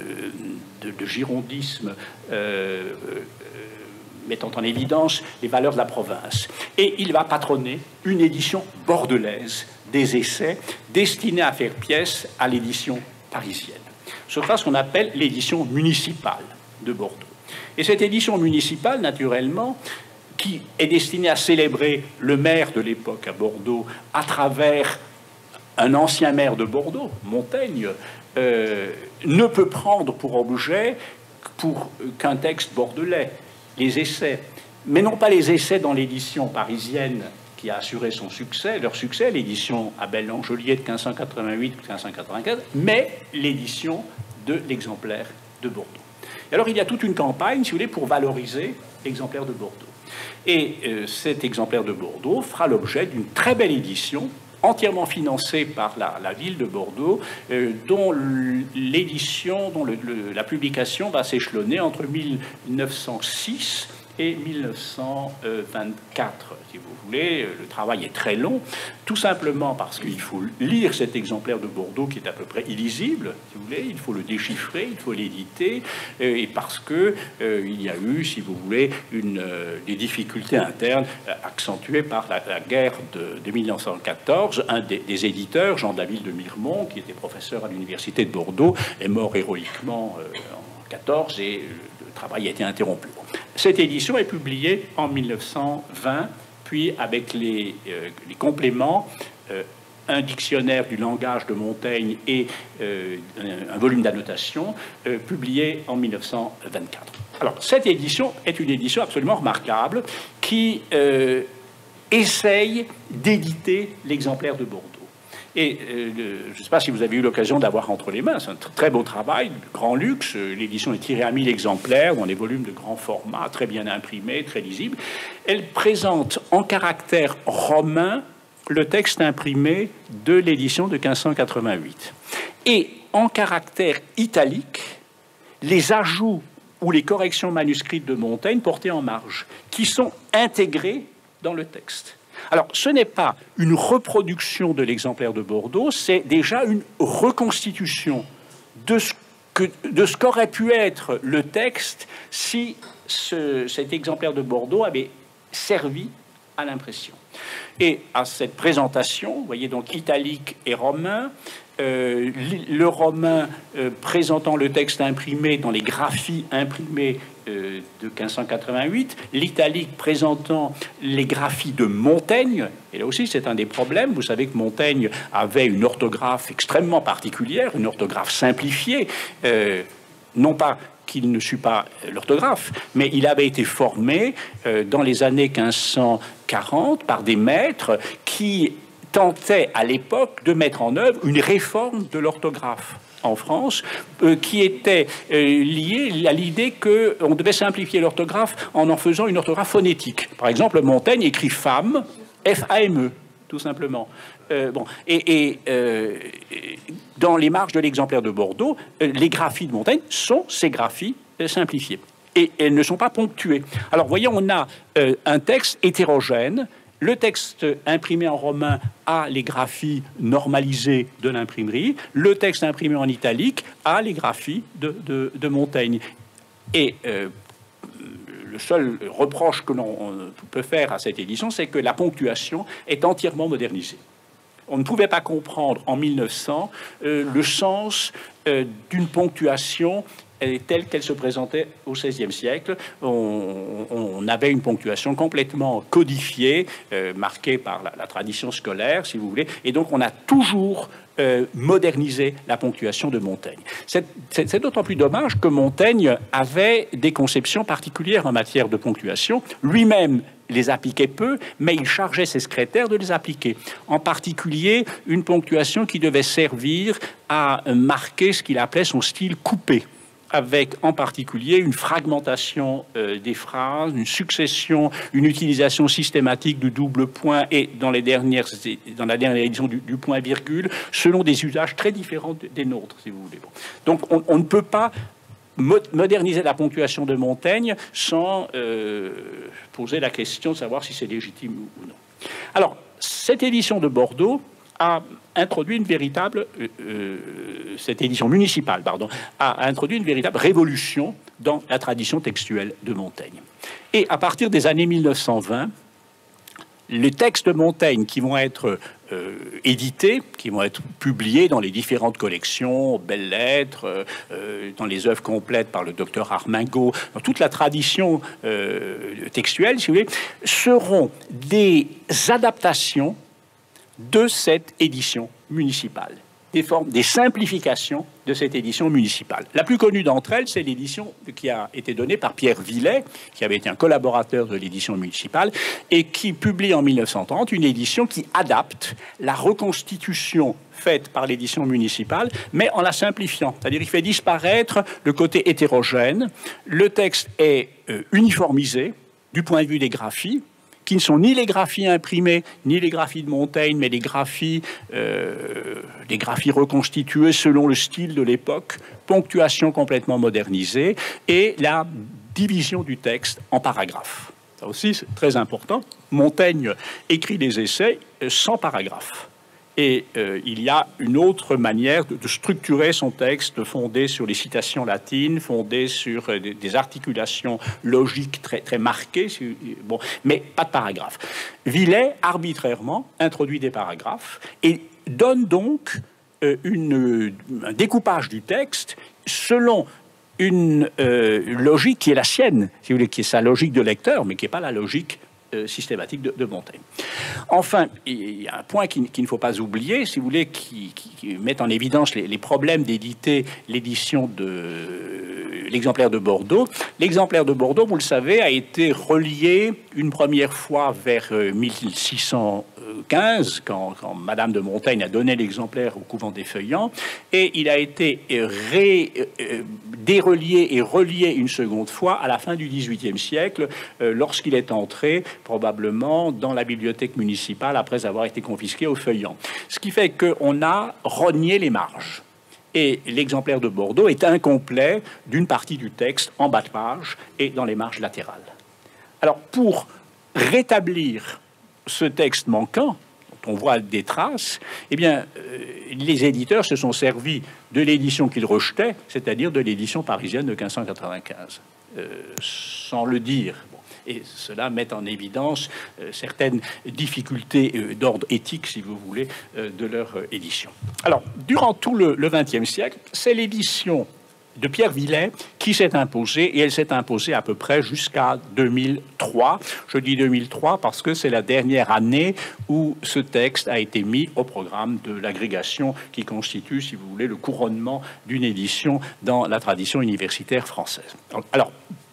de, de girondisme euh, euh, mettant en évidence les valeurs de la province. Et il va patronner une édition bordelaise des essais destinée à faire pièce à l'édition parisienne. Ce sera ce qu'on appelle l'édition municipale de Bordeaux. Et cette édition municipale, naturellement, qui est destinée à célébrer le maire de l'époque à Bordeaux à travers un ancien maire de Bordeaux, Montaigne, euh, ne peut prendre pour objet pour qu'un texte bordelais, les essais, mais non pas les essais dans l'édition parisienne qui a assuré son succès, leur succès, l'édition Abel-Langelier de quinze cent quatre-vingt-huit à quinze cent quatre-vingt-quinze, mais l'édition de l'exemplaire de Bordeaux. Et alors il y a toute une campagne, si vous voulez, pour valoriser l'exemplaire de Bordeaux. Et euh, cet exemplaire de Bordeaux fera l'objet d'une très belle édition, entièrement financée par la, la ville de Bordeaux, euh, dont l'édition, dont le, le, la publication va s'échelonner entre mille neuf cent six et mille neuf cent vingt-quatre, si vous voulez. Le travail est très long, tout simplement parce qu'il faut lire cet exemplaire de Bordeaux qui est à peu près illisible, si vous voulez. Il faut le déchiffrer, il faut l'éditer, euh, et parce que euh, il y a eu, si vous voulez, une, euh, des difficultés internes euh, accentuées par la, la guerre de, de mille neuf cent quatorze. Un des, des éditeurs, Jean-David de Mirmont, qui était professeur à l'université de Bordeaux, est mort héroïquement euh, en quatorze et le travail a été interrompu. Cette édition est publiée en mille neuf cent vingt, puis avec les, euh, les compléments, euh, un dictionnaire du langage de Montaigne et euh, un, un volume d'annotation, euh, publié en mille neuf cent vingt-quatre. Alors, cette édition est une édition absolument remarquable qui euh, essaye d'éditer l'exemplaire de Bordeaux. Et euh, je ne sais pas si vous avez eu l'occasion d'avoir entre les mains, c'est un très beau travail, de grand luxe. L'édition est tirée à mille exemplaires dans des volumes de grand format, très bien imprimés, très lisibles. Elle présente en caractère romain le texte imprimé de l'édition de quinze cent quatre-vingt-huit. Et en caractère italique, les ajouts ou les corrections manuscrites de Montaigne portées en marge, qui sont intégrées dans le texte. Alors, ce n'est pas une reproduction de l'exemplaire de Bordeaux, c'est déjà une reconstitution de ce que, de ce qu'aurait pu être le texte si ce, cet exemplaire de Bordeaux avait servi à l'impression. Et à cette présentation, vous voyez donc italique et romain, euh, le romain euh, présentant le texte imprimé dans les graphies imprimées euh, de quinze cent quatre-vingt-huit, l'italique présentant les graphies de Montaigne, et là aussi c'est un des problèmes, vous savez que Montaigne avait une orthographe extrêmement particulière, une orthographe simplifiée, euh, non pas qu'il ne suit pas l'orthographe, mais il avait été formé euh, dans les années quinze cent quarante par des maîtres qui tentaient à l'époque de mettre en œuvre une réforme de l'orthographe en France, euh, qui était euh, liée à l'idée qu'on devait simplifier l'orthographe en en faisant une orthographe phonétique. Par exemple, Montaigne écrit femme, F A M E, tout simplement. Euh, bon, et, et euh, dans les marges de l'exemplaire de Bordeaux, euh, les graphies de Montaigne sont ces graphies euh, simplifiées. Et elles ne sont pas ponctuées. Alors, vous voyez, on a euh, un texte hétérogène. Le texte imprimé en romain a les graphies normalisées de l'imprimerie. Le texte imprimé en italique a les graphies de, de, de Montaigne. Et euh, le seul reproche que l'on peut faire à cette édition, c'est que la ponctuation est entièrement modernisée. On ne pouvait pas comprendre en mille neuf cents euh, le sens euh, d'une ponctuation telle qu'elle se présentait au seizième siècle. On, on avait une ponctuation complètement codifiée, euh, marquée par la, la tradition scolaire, si vous voulez, et donc on a toujours euh, modernisé la ponctuation de Montaigne. C'est, c'est, c'est d'autant plus dommage que Montaigne avait des conceptions particulières en matière de ponctuation. Lui-même les appliquait peu, mais il chargeait ses secrétaires de les appliquer. En particulier, une ponctuation qui devait servir à marquer ce qu'il appelait son style coupé. avec en particulier une fragmentation euh, des phrases, une succession, une utilisation systématique du double point et dans, les dernières, dans la dernière édition du, du point virgule, selon des usages très différents des nôtres, si vous voulez. Bon. Donc on, on ne peut pas moderniser la ponctuation de Montaigne sans euh, poser la question de savoir si c'est légitime ou non. Alors, cette édition de Bordeaux a introduit une véritable, euh, cette édition municipale, pardon, a introduit une véritable révolution dans la tradition textuelle de Montaigne. Et à partir des années mille neuf cent vingt, les textes de Montaigne qui vont être euh, édités, qui vont être publiés dans les différentes collections, Belles Lettres, euh, dans les œuvres complètes par le docteur Armingaud, dans toute la tradition euh, textuelle, si vous voulez, seront des adaptations de cette édition municipale, des formes, des simplifications de cette édition municipale. La plus connue d'entre elles, c'est l'édition qui a été donnée par Pierre Villet, qui avait été un collaborateur de l'édition municipale, et qui publie en mille neuf cent trente une édition qui adapte la reconstitution faite par l'édition municipale, mais en la simplifiant. C'est-à-dire qu'il fait disparaître le côté hétérogène. Le texte est euh, uniformisé du point de vue des graphies, qui ne sont ni les graphies imprimées, ni les graphies de Montaigne, mais les graphies, euh, les graphies reconstituées selon le style de l'époque, ponctuation complètement modernisée, et la division du texte en paragraphes. Ça aussi, c'est très important. Montaigne écrit des essais sans paragraphes. Et euh, il y a une autre manière de, de structurer son texte fondé sur les citations latines, fondé sur euh, des, des articulations logiques très, très marquées, bon, mais pas de paragraphes. Villet, arbitrairement, introduit des paragraphes et donne donc euh, une, un découpage du texte selon une euh, logique qui est la sienne, si vous voulez, qui est sa logique de lecteur, mais qui n'est pas la logique Euh, systématique de, de Montaigne. Enfin, il y a un point qu'il qui ne faut pas oublier, si vous voulez, qui, qui, qui met en évidence les, les problèmes d'éditer l'édition de l'exemplaire de Bordeaux. L'exemplaire de Bordeaux, vous le savez, a été relié une première fois vers mille six cent quinze, quand, quand Madame de Montaigne a donné l'exemplaire au couvent des Feuillants, et il a été ré, euh, dérelié et relié une seconde fois à la fin du dix-huitième siècle, euh, lorsqu'il est entré probablement dans la bibliothèque municipale après avoir été confisqué aux Feuillants. Ce qui fait qu'on a rogné les marges. Et l'exemplaire de Bordeaux est incomplet d'une partie du texte en bas de page et dans les marges latérales. Alors, pour rétablir ce texte manquant, dont on voit des traces, eh bien, euh, les éditeurs se sont servis de l'édition qu'ils rejetaient, c'est-à-dire de l'édition parisienne de quinze cent quatre-vingt-quinze, euh, sans le dire. Bon. Et cela met en évidence euh, certaines difficultés euh, d'ordre éthique, si vous voulez, euh, de leur euh, édition. Alors, durant tout le vingtième siècle, c'est l'édition de Pierre Villet qui s'est imposée, et elle s'est imposée à peu près jusqu'à deux mille trois. Je dis deux mille trois parce que c'est la dernière année où ce texte a été mis au programme de l'agrégation qui constitue, si vous voulez, le couronnement d'une édition dans la tradition universitaire française. Alors,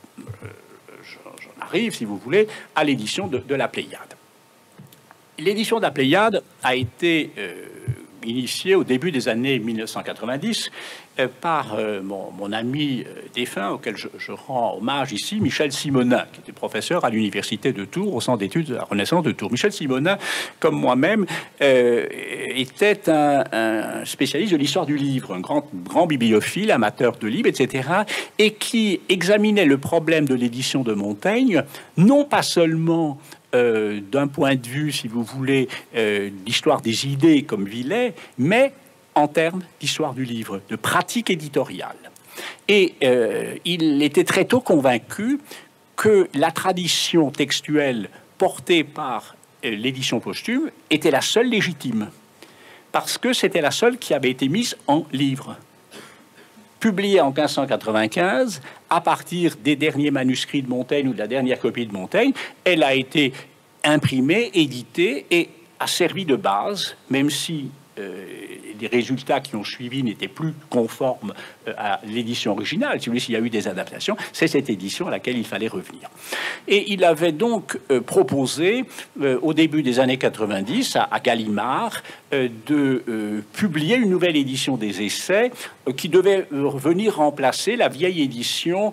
arrive, si vous voulez, à l'édition de, de la Pléiade. L'édition de la Pléiade a été euh, initiée au début des années mille neuf cent quatre-vingt-dix euh, par euh, mon, mon ami euh, défunt, auquel je, je rends hommage ici, Michel Simonin, qui était professeur à l'université de Tours, au centre d'études de la Renaissance de Tours. Michel Simonin, comme moi-même, euh, était un, un spécialiste de l'histoire du livre, un grand, grand bibliophile, amateur de livres, et cetera, et qui examinait le problème de l'édition de Montaigne, non pas seulement Euh, d'un point de vue, si vous voulez, euh, d'histoire des idées comme Villet, mais en termes d'histoire du livre, de pratique éditoriale. Et euh, il était très tôt convaincu que la tradition textuelle portée par euh, l'édition posthume était la seule légitime, parce que c'était la seule qui avait été mise en livre. Publiée en quinze cent quatre-vingt-quinze, à partir des derniers manuscrits de Montaigne ou de la dernière copie de Montaigne, elle a été imprimée, éditée et a servi de base, même si euh, les résultats qui ont suivi n'étaient plus conformes euh, à l'édition originale, si vous voulez, s'il y a eu des adaptations, c'est cette édition à laquelle il fallait revenir. Et il avait donc euh, proposé, euh, au début des années quatre-vingt-dix, à, à Gallimard, euh, de euh, publier une nouvelle édition des essais euh, qui devait euh, venir remplacer la vieille édition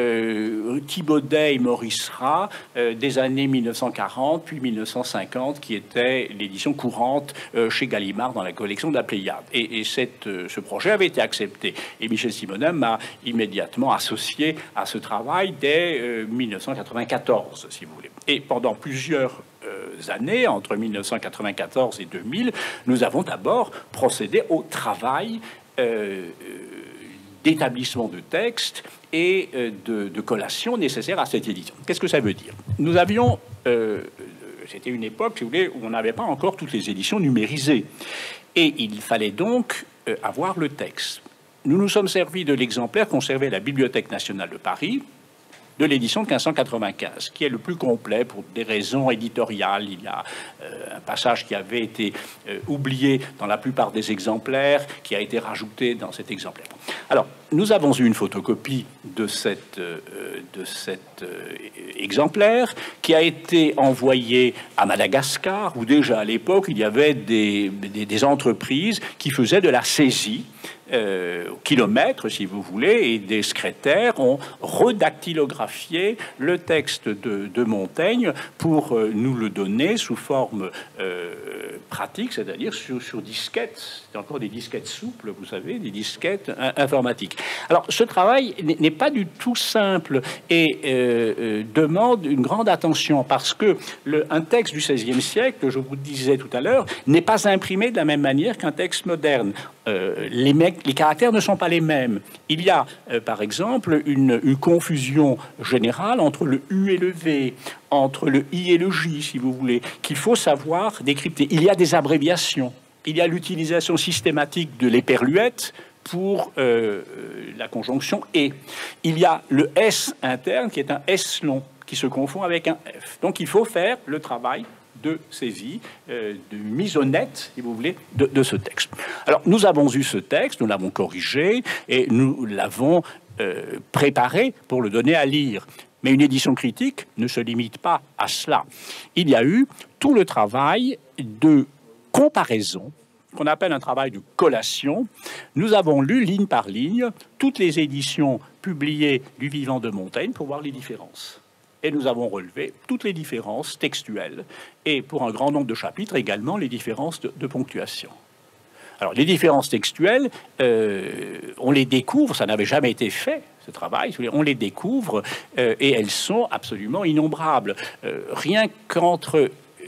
euh, Thibaudet et Maurice Rat euh, des années mille neuf cent quarante puis mille neuf cent cinquante, qui était l'édition courante euh, chez Gallimard dans la collection de la Pléiade. Et, et cette, euh, ce projet avait été accepté. Et Michel Simonin m'a immédiatement associé à ce travail dès euh, mille neuf cent quatre-vingt-quatorze, si vous voulez. Et pendant plusieurs euh, années, entre mille neuf cent quatre-vingt-quatorze et deux mille, nous avons d'abord procédé au travail euh, d'établissement de textes et euh, de, de collation nécessaires à cette édition. Qu'est-ce que ça veut dire? Nous avions... Euh, C'était une époque, si vous voulez, où on n'avait pas encore toutes les éditions numérisées. Et il fallait donc euh, avoir le texte. Nous nous sommes servis de l'exemplaire conservé à la Bibliothèque nationale de Paris, de l'édition de quinze cent quatre-vingt-quinze, qui est le plus complet pour des raisons éditoriales. Il y a euh, un passage qui avait été euh, oublié dans la plupart des exemplaires, qui a été rajouté dans cet exemplaire. Alors, nous avons eu une photocopie de cet euh, de cet euh, exemplaire qui a été envoyé à Madagascar, où déjà à l'époque, il y avait des, des, des entreprises qui faisaient de la saisie Euh, au kilomètre, si vous voulez, et des secrétaires ont redactylographié le texte de, de Montaigne pour euh, nous le donner sous forme euh, pratique, c'est-à-dire sur, sur disquettes. C'est encore des disquettes souples, vous savez, des disquettes informatiques. Alors, ce travail n'est pas du tout simple et euh, euh, demande une grande attention, parce que le, un texte du seizième siècle, je vous disais tout à l'heure, n'est pas imprimé de la même manière qu'un texte moderne. Euh, les, mecs, les caractères ne sont pas les mêmes. Il y a, euh, par exemple, une, une confusion générale entre le U et le V, entre le I et le J, si vous voulez, qu'il faut savoir décrypter. Il y a des abréviations. Il y a l'utilisation systématique de l'éperluette pour euh, la conjonction « et ». Il y a le S interne, qui est un S long, qui se confond avec un F. Donc, il faut faire le travail de saisie, euh, de mise au net, si vous voulez, de, de ce texte. Alors, nous avons eu ce texte, nous l'avons corrigé et nous l'avons euh, préparé pour le donner à lire. Mais une édition critique ne se limite pas à cela. Il y a eu tout le travail de comparaison, qu'on appelle un travail de collation. Nous avons lu ligne par ligne toutes les éditions publiées du vivant de Montaigne pour voir les différences. Et nous avons relevé toutes les différences textuelles et, pour un grand nombre de chapitres, également les différences de, de ponctuation. Alors, les différences textuelles, euh, on les découvre, ça n'avait jamais été fait, ce travail, on les découvre euh, et elles sont absolument innombrables. Euh, rien qu'entre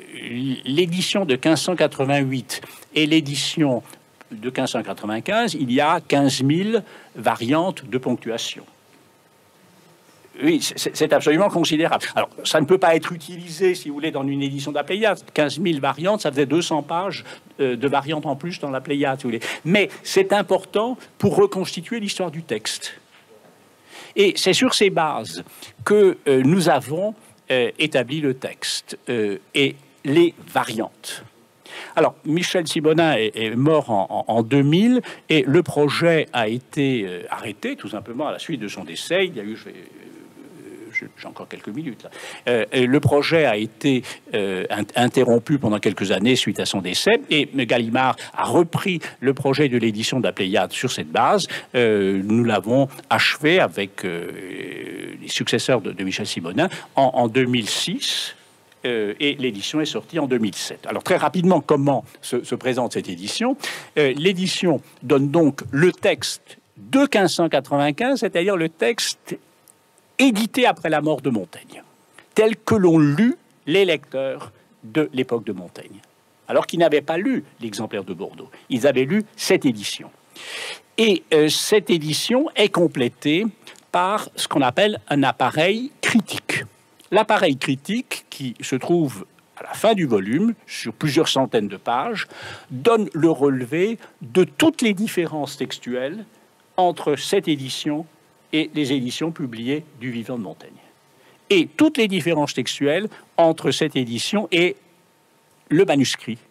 l'édition de quinze cent quatre-vingt-huit et l'édition de quinze cent quatre-vingt-quinze, il y a quinze mille variantes de ponctuation. Oui, c'est absolument considérable. Alors, ça ne peut pas être utilisé, si vous voulez, dans une édition de la Pléiade. quinze mille variantes, ça faisait deux cents pages de variantes en plus dans la Pléiade, si vous voulez. Mais c'est important pour reconstituer l'histoire du texte. Et c'est sur ces bases que euh, nous avons euh, établi le texte euh, et les variantes. Alors, Michel Simonin est, est mort en, en, en deux mille et le projet a été euh, arrêté, tout simplement, à la suite de son décès. Il y a eu... Je vais, j'ai encore quelques minutes là. Euh, le projet a été euh, interrompu pendant quelques années suite à son décès et Gallimard a repris le projet de l'édition de la Pléiade sur cette base. Euh, nous l'avons achevé avec euh, les successeurs de, de Michel Simonin en, en deux mille six. Euh, et l'édition est sortie en deux mille sept. Alors très rapidement, comment se, se présente cette édition? euh, L'édition donne donc le texte de quinze cent quatre-vingt-quinze, c'est-à-dire le texte édité après la mort de Montaigne, tel que l'ont lu les lecteurs de l'époque de Montaigne, alors qu'ils n'avaient pas lu l'exemplaire de Bordeaux. Ils avaient lu cette édition. Et euh, cette édition est complétée par ce qu'on appelle un appareil critique. L'appareil critique, qui se trouve à la fin du volume, sur plusieurs centaines de pages, donne le relevé de toutes les différences textuelles entre cette édition et les éditions publiées du vivant de Montaigne. Et toutes les différences textuelles entre cette édition et le manuscrit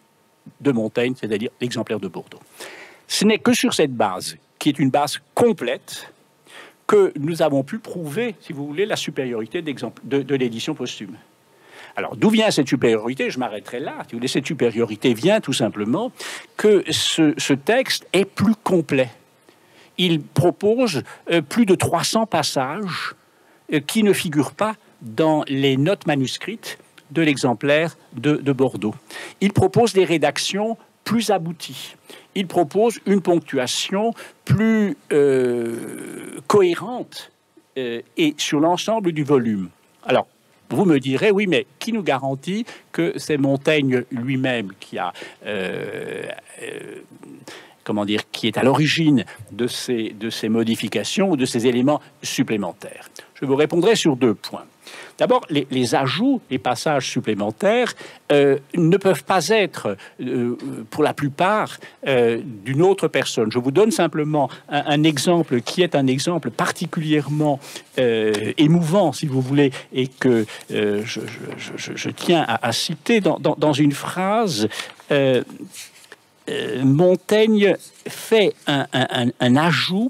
de Montaigne, c'est-à-dire l'exemplaire de Bordeaux. Ce n'est que sur cette base, qui est une base complète, que nous avons pu prouver, si vous voulez, la supériorité de, de l'édition posthume. Alors, d'où vient cette supériorité? Je m'arrêterai là. Si vous voulez, cette supériorité vient tout simplement que ce, ce texte est plus complet. Il propose euh, plus de trois cents passages euh, qui ne figurent pas dans les notes manuscrites de l'exemplaire de, de Bordeaux. Il propose des rédactions plus abouties. Il propose une ponctuation plus euh, cohérente euh, et sur l'ensemble du volume. Alors, vous me direz, oui, mais qui nous garantit que c'est Montaigne lui-même qui a, euh, euh, comment dire, qui est à l'origine de ces, de ces modifications ou de ces éléments supplémentaires? Je vous répondrai sur deux points. D'abord, les, les ajouts, les passages supplémentaires euh, ne peuvent pas être, euh, pour la plupart, euh, d'une autre personne. Je vous donne simplement un, un exemple qui est un exemple particulièrement euh, émouvant, si vous voulez, et que euh, je, je, je, je tiens à, à citer dans, dans, dans une phrase. Euh, euh, Montaigne fait un, un, un ajout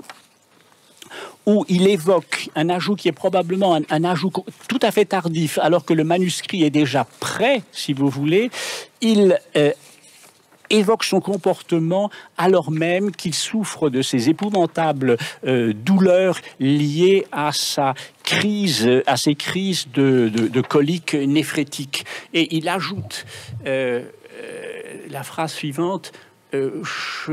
où il évoque un ajout qui est probablement un, un ajout tout à fait tardif, alors que le manuscrit est déjà prêt, si vous voulez. Il euh, évoque son comportement alors même qu'il souffre de ces épouvantables euh, douleurs liées à sa crise, à ses crises de, de, de coliques néphrétiques. Et il ajoute euh, euh, la phrase suivante: Euh, je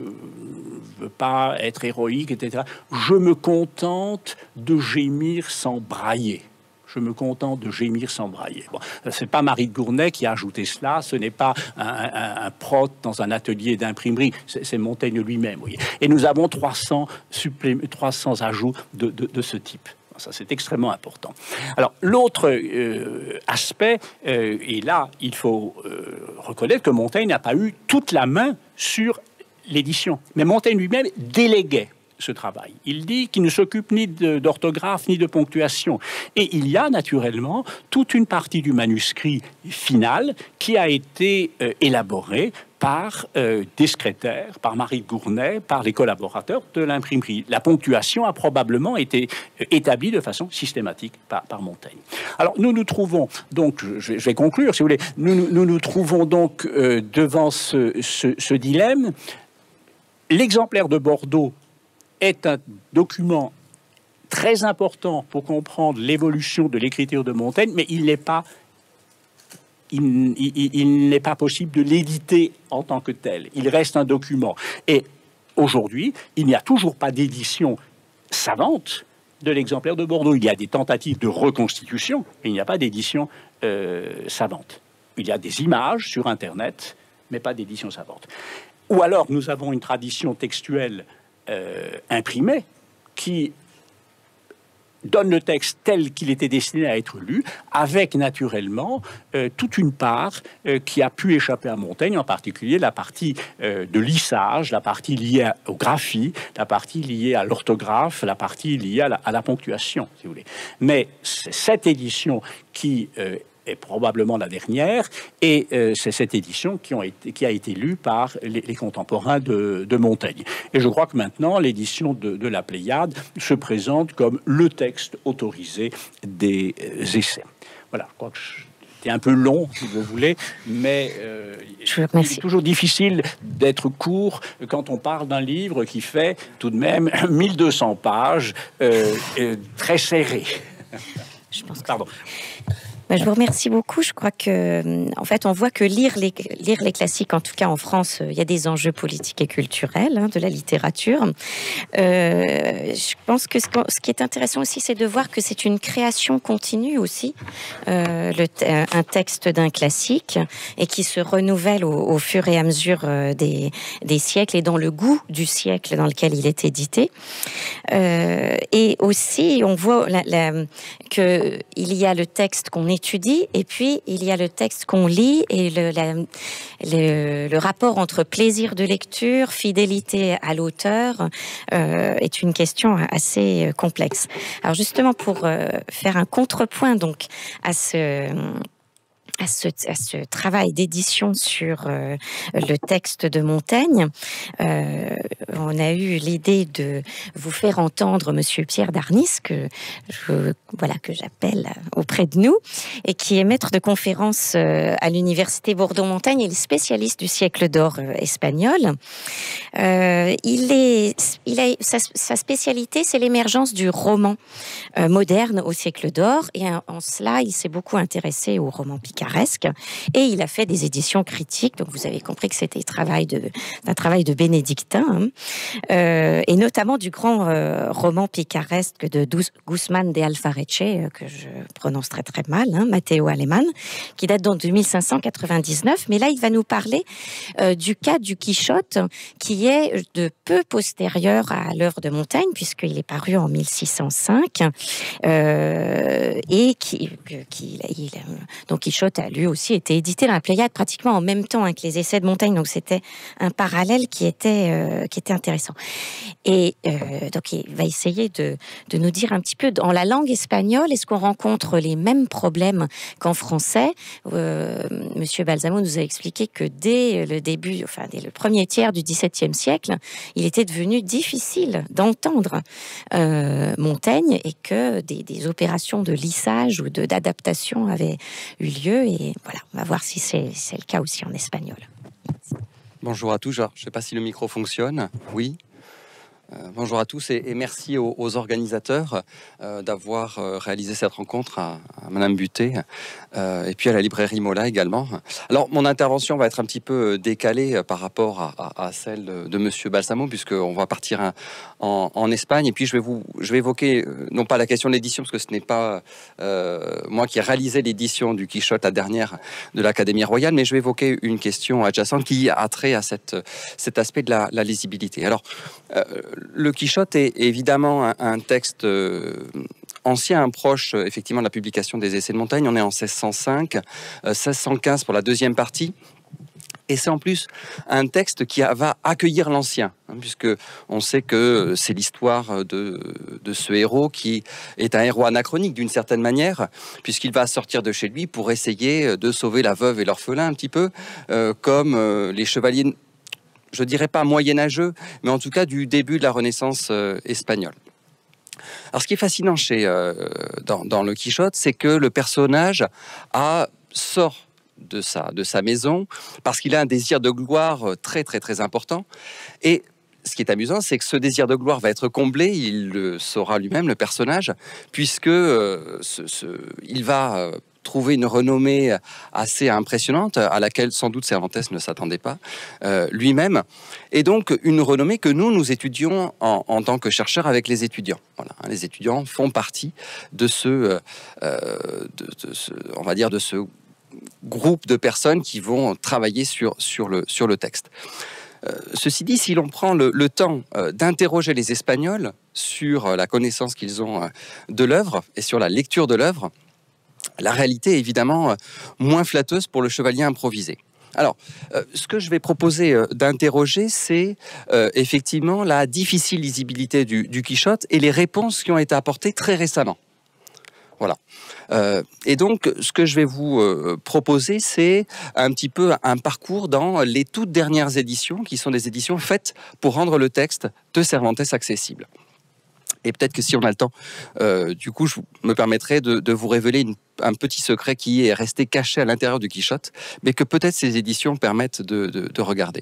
ne veux pas être héroïque, et cetera. Je me contente de gémir sans brailler. Je me contente de gémir sans brailler. Bon, c'est pas Marie de Gournay qui a ajouté cela, ce n'est pas un, un, un prote dans un atelier d'imprimerie, c'est Montaigne lui-même. Oui. Et nous avons trois cents, trois cents ajouts de, de, de ce type. Ça, c'est extrêmement important. Alors, l'autre euh, aspect, euh, et là, il faut euh, reconnaître que Montaigne n'a pas eu toute la main sur l'édition. Mais Montaigne lui-même déléguait ce travail. Il dit qu'il ne s'occupe ni d'orthographe ni de ponctuation. Et il y a naturellement toute une partie du manuscrit final qui a été euh, élaborée par euh, des secrétaires, par Marie de Gournay, par les collaborateurs de l'imprimerie. La ponctuation a probablement été euh, établie de façon systématique par, par Montaigne. Alors, nous nous trouvons, donc, je, je vais conclure, si vous voulez, nous nous, nous, nous trouvons donc euh, devant ce, ce, ce dilemme. L'exemplaire de Bordeaux est un document très important pour comprendre l'évolution de l'écriture de Montaigne, mais il n'est pas Il, il, il n'est pas possible de l'éditer en tant que tel. Il reste un document. Et aujourd'hui, il n'y a toujours pas d'édition savante de l'exemplaire de Bordeaux. Il y a des tentatives de reconstitution, mais il n'y a pas d'édition euh, savante. Il y a des images sur Internet, mais pas d'édition savante. Ou alors, nous avons une tradition textuelle euh, imprimée qui donne le texte tel qu'il était destiné à être lu, avec naturellement euh, toute une part euh, qui a pu échapper à Montaigne, en particulier la partie euh, de lissage, la partie liée à, aux graphies, la partie liée à l'orthographe, la partie liée à la, à la ponctuation, si vous voulez. Mais c'est cette édition qui euh, est probablement la dernière, et euh, c'est cette édition qui, ont été, qui a été lue par les, les contemporains de, de Montaigne. Et je crois que maintenant, l'édition de, de la Pléiade se présente comme le texte autorisé des euh, essais. Voilà, je crois que c'était un peu long, si vous voulez, mais euh, il est toujours difficile d'être court quand on parle d'un livre qui fait tout de même mille deux cents pages, euh, euh, très serré. Je pense que... Pardon. Je vous remercie beaucoup. Je crois que, en fait, on voit que lire les, lire les classiques, en tout cas en France, il y a des enjeux politiques et culturels, hein, de la littérature. Euh, je pense que ce, ce qui est intéressant aussi, c'est de voir que c'est une création continue aussi, euh, le, un texte d'un classique, et qui se renouvelle au, au fur et à mesure des, des siècles et dans le goût du siècle dans lequel il est édité. Euh, et aussi, on voit la, la, que il y a le texte qu'on étudie, et puis il y a le texte qu'on lit, et le, la, le, le rapport entre plaisir de lecture, fidélité à l'auteur, euh, est une question assez complexe. Alors justement, pour euh, faire un contrepoint donc à ce à ce, à ce travail d'édition sur euh, le texte de Montaigne. Euh, on a eu l'idée de vous faire entendre Monsieur Pierre Darnis, que je, voilà, que j'appelle auprès de nous, et qui est maître de conférence euh, à l'université Bordeaux-Montaigne. Il est spécialiste du siècle d'or euh, espagnol. Euh, il est, il a, sa, sa spécialité, c'est l'émergence du roman euh, moderne au siècle d'or, et en, en cela, il s'est beaucoup intéressé au roman picaresque. Et il a fait des éditions critiques, donc vous avez compris que c'était travail de, un travail de bénédictin, hein, euh, et notamment du grand euh, roman picaresque de Guzmán de Alfarache, euh, que je prononce très très mal, hein, Matteo Alemán, qui date donc de mille cinq cent quatre-vingt-dix-neuf. Mais là, il va nous parler euh, du cas du Quichotte, qui est de peu postérieur à l'œuvre de Montaigne, puisqu'il est paru en mille six cent cinq, euh, et qui, qui il, donc Quichotte a lui aussi été édité dans la Pléiade pratiquement en même temps hein, que les essais de Montaigne, donc c'était un parallèle qui était, euh, qui était intéressant. Et euh, donc il va essayer de, de nous dire un petit peu, dans la langue espagnole, est-ce qu'on rencontre les mêmes problèmes qu'en français? euh, Monsieur Balsamo nous a expliqué que dès le début, enfin dès le premier tiers du dix-septième siècle, il était devenu difficile d'entendre euh, Montaigne, et que des, des opérations de lissage ou de, d'adaptation avaient eu lieu. Et voilà, on va voir si c'est, c'est le cas aussi en espagnol. Bonjour à tous. Je ne sais pas si le micro fonctionne. Oui. Euh, bonjour à tous et, et merci aux, aux organisateurs euh, d'avoir euh, réalisé cette rencontre, à, à Madame Butet euh, et puis à la librairie Mola également. Alors mon intervention va être un petit peu décalée euh, par rapport à, à, à celle de, de Monsieur Balsamo, puisqu'on va partir hein, en, en Espagne, et puis je vais, vous, je vais évoquer euh, non pas la question de l'édition, parce que ce n'est pas euh, moi qui ai réalisé l'édition du Quichotte, la dernière de l'Académie royale, mais je vais évoquer une question adjacente qui a trait à cette, cet aspect de la, la lisibilité. Alors euh, le Quichotte est évidemment un, un texte euh, ancien, proche euh, effectivement de la publication des Essais de Montaigne. On est en seize cent cinq, euh, seize cent quinze pour la deuxième partie. Et c'est en plus un texte qui a, va accueillir l'ancien, hein, puisque on sait que c'est l'histoire de, de ce héros qui est un héros anachronique d'une certaine manière, puisqu'il va sortir de chez lui pour essayer de sauver la veuve et l'orphelin un petit peu, euh, comme euh, les chevaliers, je dirais pas moyenâgeux, mais en tout cas du début de la Renaissance euh, espagnole. Alors ce qui est fascinant chez, euh, dans, dans le Quichotte, c'est que le personnage a, sort de sa, de sa maison parce qu'il a un désir de gloire très très très important. Et ce qui est amusant, c'est que ce désir de gloire va être comblé, il le saura lui-même, le personnage, puisque euh, ce, ce, il va... Euh, trouver une renommée assez impressionnante, à laquelle sans doute Cervantes ne s'attendait pas euh, lui-même, et donc une renommée que nous, nous étudions en, en tant que chercheurs avec les étudiants. Voilà, hein, les étudiants font partie de ce, euh, de, de ce, on va dire, de ce groupe de personnes qui vont travailler sur, sur, le, sur le texte. Euh, ceci dit, si l'on prend le, le temps euh, d'interroger les Espagnols sur euh, la connaissance qu'ils ont euh, de l'œuvre et sur la lecture de l'œuvre, la réalité est évidemment moins flatteuse pour le chevalier improvisé. Alors, euh, ce que je vais proposer euh, d'interroger, c'est euh, effectivement la difficile lisibilité du, du Quichotte et les réponses qui ont été apportées très récemment. Voilà. Euh, et donc, ce que je vais vous euh, proposer, c'est un petit peu un parcours dans les toutes dernières éditions, qui sont des éditions faites pour rendre le texte de Cervantes accessible. Et peut-être que si on a le temps, euh, du coup, je me permettrai de, de vous révéler une, un petit secret qui est resté caché à l'intérieur du Quichotte, mais que peut-être ces éditions permettent de, de, de regarder.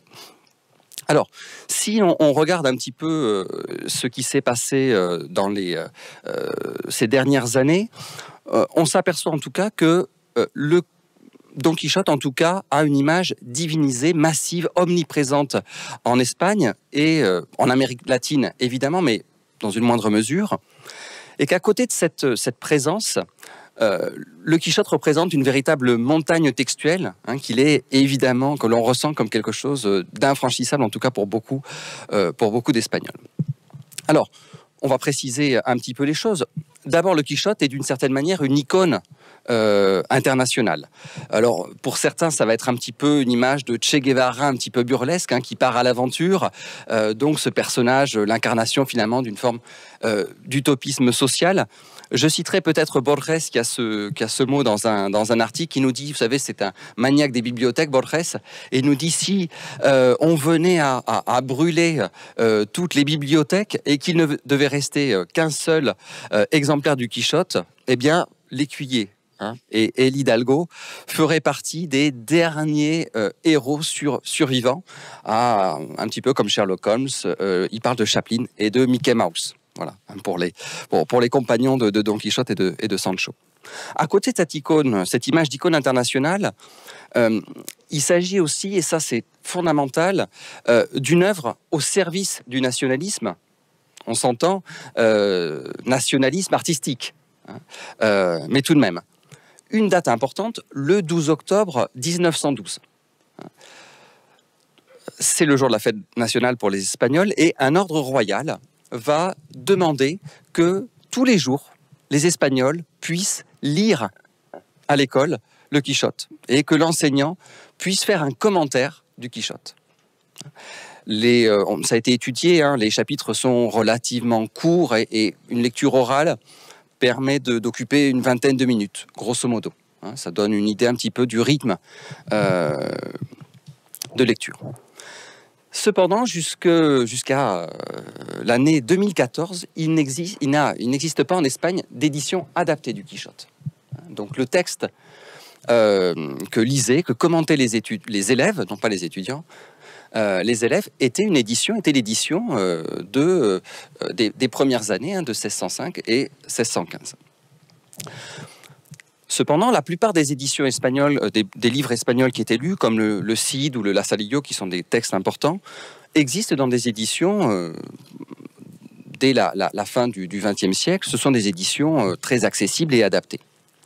Alors, si on, on regarde un petit peu euh, ce qui s'est passé euh, dans les, euh, ces dernières années, euh, on s'aperçoit en tout cas que euh, le Don Quichotte, en tout cas, a une image divinisée, massive, omniprésente en Espagne et euh, en Amérique latine, évidemment, mais dans une moindre mesure, et qu'à côté de cette, cette présence, euh, le Quichotte représente une véritable montagne textuelle, hein, qu'il est évidemment, que l'on ressent comme quelque chose d'infranchissable, en tout cas pour beaucoup, euh, pour beaucoup d'Espagnols. Alors, on va préciser un petit peu les choses. d'abord, le Quichotte est d'une certaine manière une icône euh, internationale. Alors, pour certains, ça va être un petit peu une image de Che Guevara, un petit peu burlesque, hein, qui part à l'aventure. Euh, donc, ce personnage, l'incarnation finalement d'une forme euh, d'utopisme social. Je citerai peut-être Borges qui a ce, qui a ce mot dans un, dans un article qui nous dit, vous savez, c'est un maniaque des bibliothèques, Borges, et il nous dit si euh, on venait à, à, à brûler euh, toutes les bibliothèques et qu'il ne devait rester qu'un seul euh, exemplaire du Quichotte, eh bien, l'écuyer hein, et, et l'Hidalgo feraient partie des derniers euh, héros sur, survivants, à, un petit peu comme Sherlock Holmes, euh, il parle de Chaplin et de Mickey Mouse. Voilà, pour les, pour, pour les compagnons de, de Don Quichotte et de, et de Sancho. À côté de cette icône, cette image d'icône internationale, euh, il s'agit aussi, et ça c'est fondamental, euh, d'une œuvre au service du nationalisme. On s'entend, euh, nationalisme artistique, hein, euh, mais tout de même. Une date importante, le douze octobre mille neuf cent douze. C'est le jour de la fête nationale pour les Espagnols, et un ordre royal va demander que tous les jours, les Espagnols puissent lire à l'école le Quichotte et que l'enseignant puisse faire un commentaire du Quichotte. Les, euh, ça a été étudié, hein, les chapitres sont relativement courts et, et une lecture orale permet de, d'occuper une vingtaine de minutes, grosso modo. Hein, ça donne une idée un petit peu du rythme euh, de lecture. Cependant, jusque, jusqu'à euh, l'année deux mille quatorze, il n'existe, il n'a, il n'existe pas en Espagne d'édition adaptée du Quichotte. Donc le texte euh, que lisaient, que commentaient les, études, les élèves, non pas les étudiants, euh, les élèves, était une édition, était l'édition euh, de, euh, des, des premières années, hein, de seize cent cinq et seize cent quinze. Cependant, la plupart des éditions espagnoles, des, des livres espagnols qui étaient lus, comme le, le Cid ou le Lasalillo, qui sont des textes importants, existent dans des éditions euh, dès la, la, la fin du vingtième siècle. Ce sont des éditions euh, très accessibles et adaptées.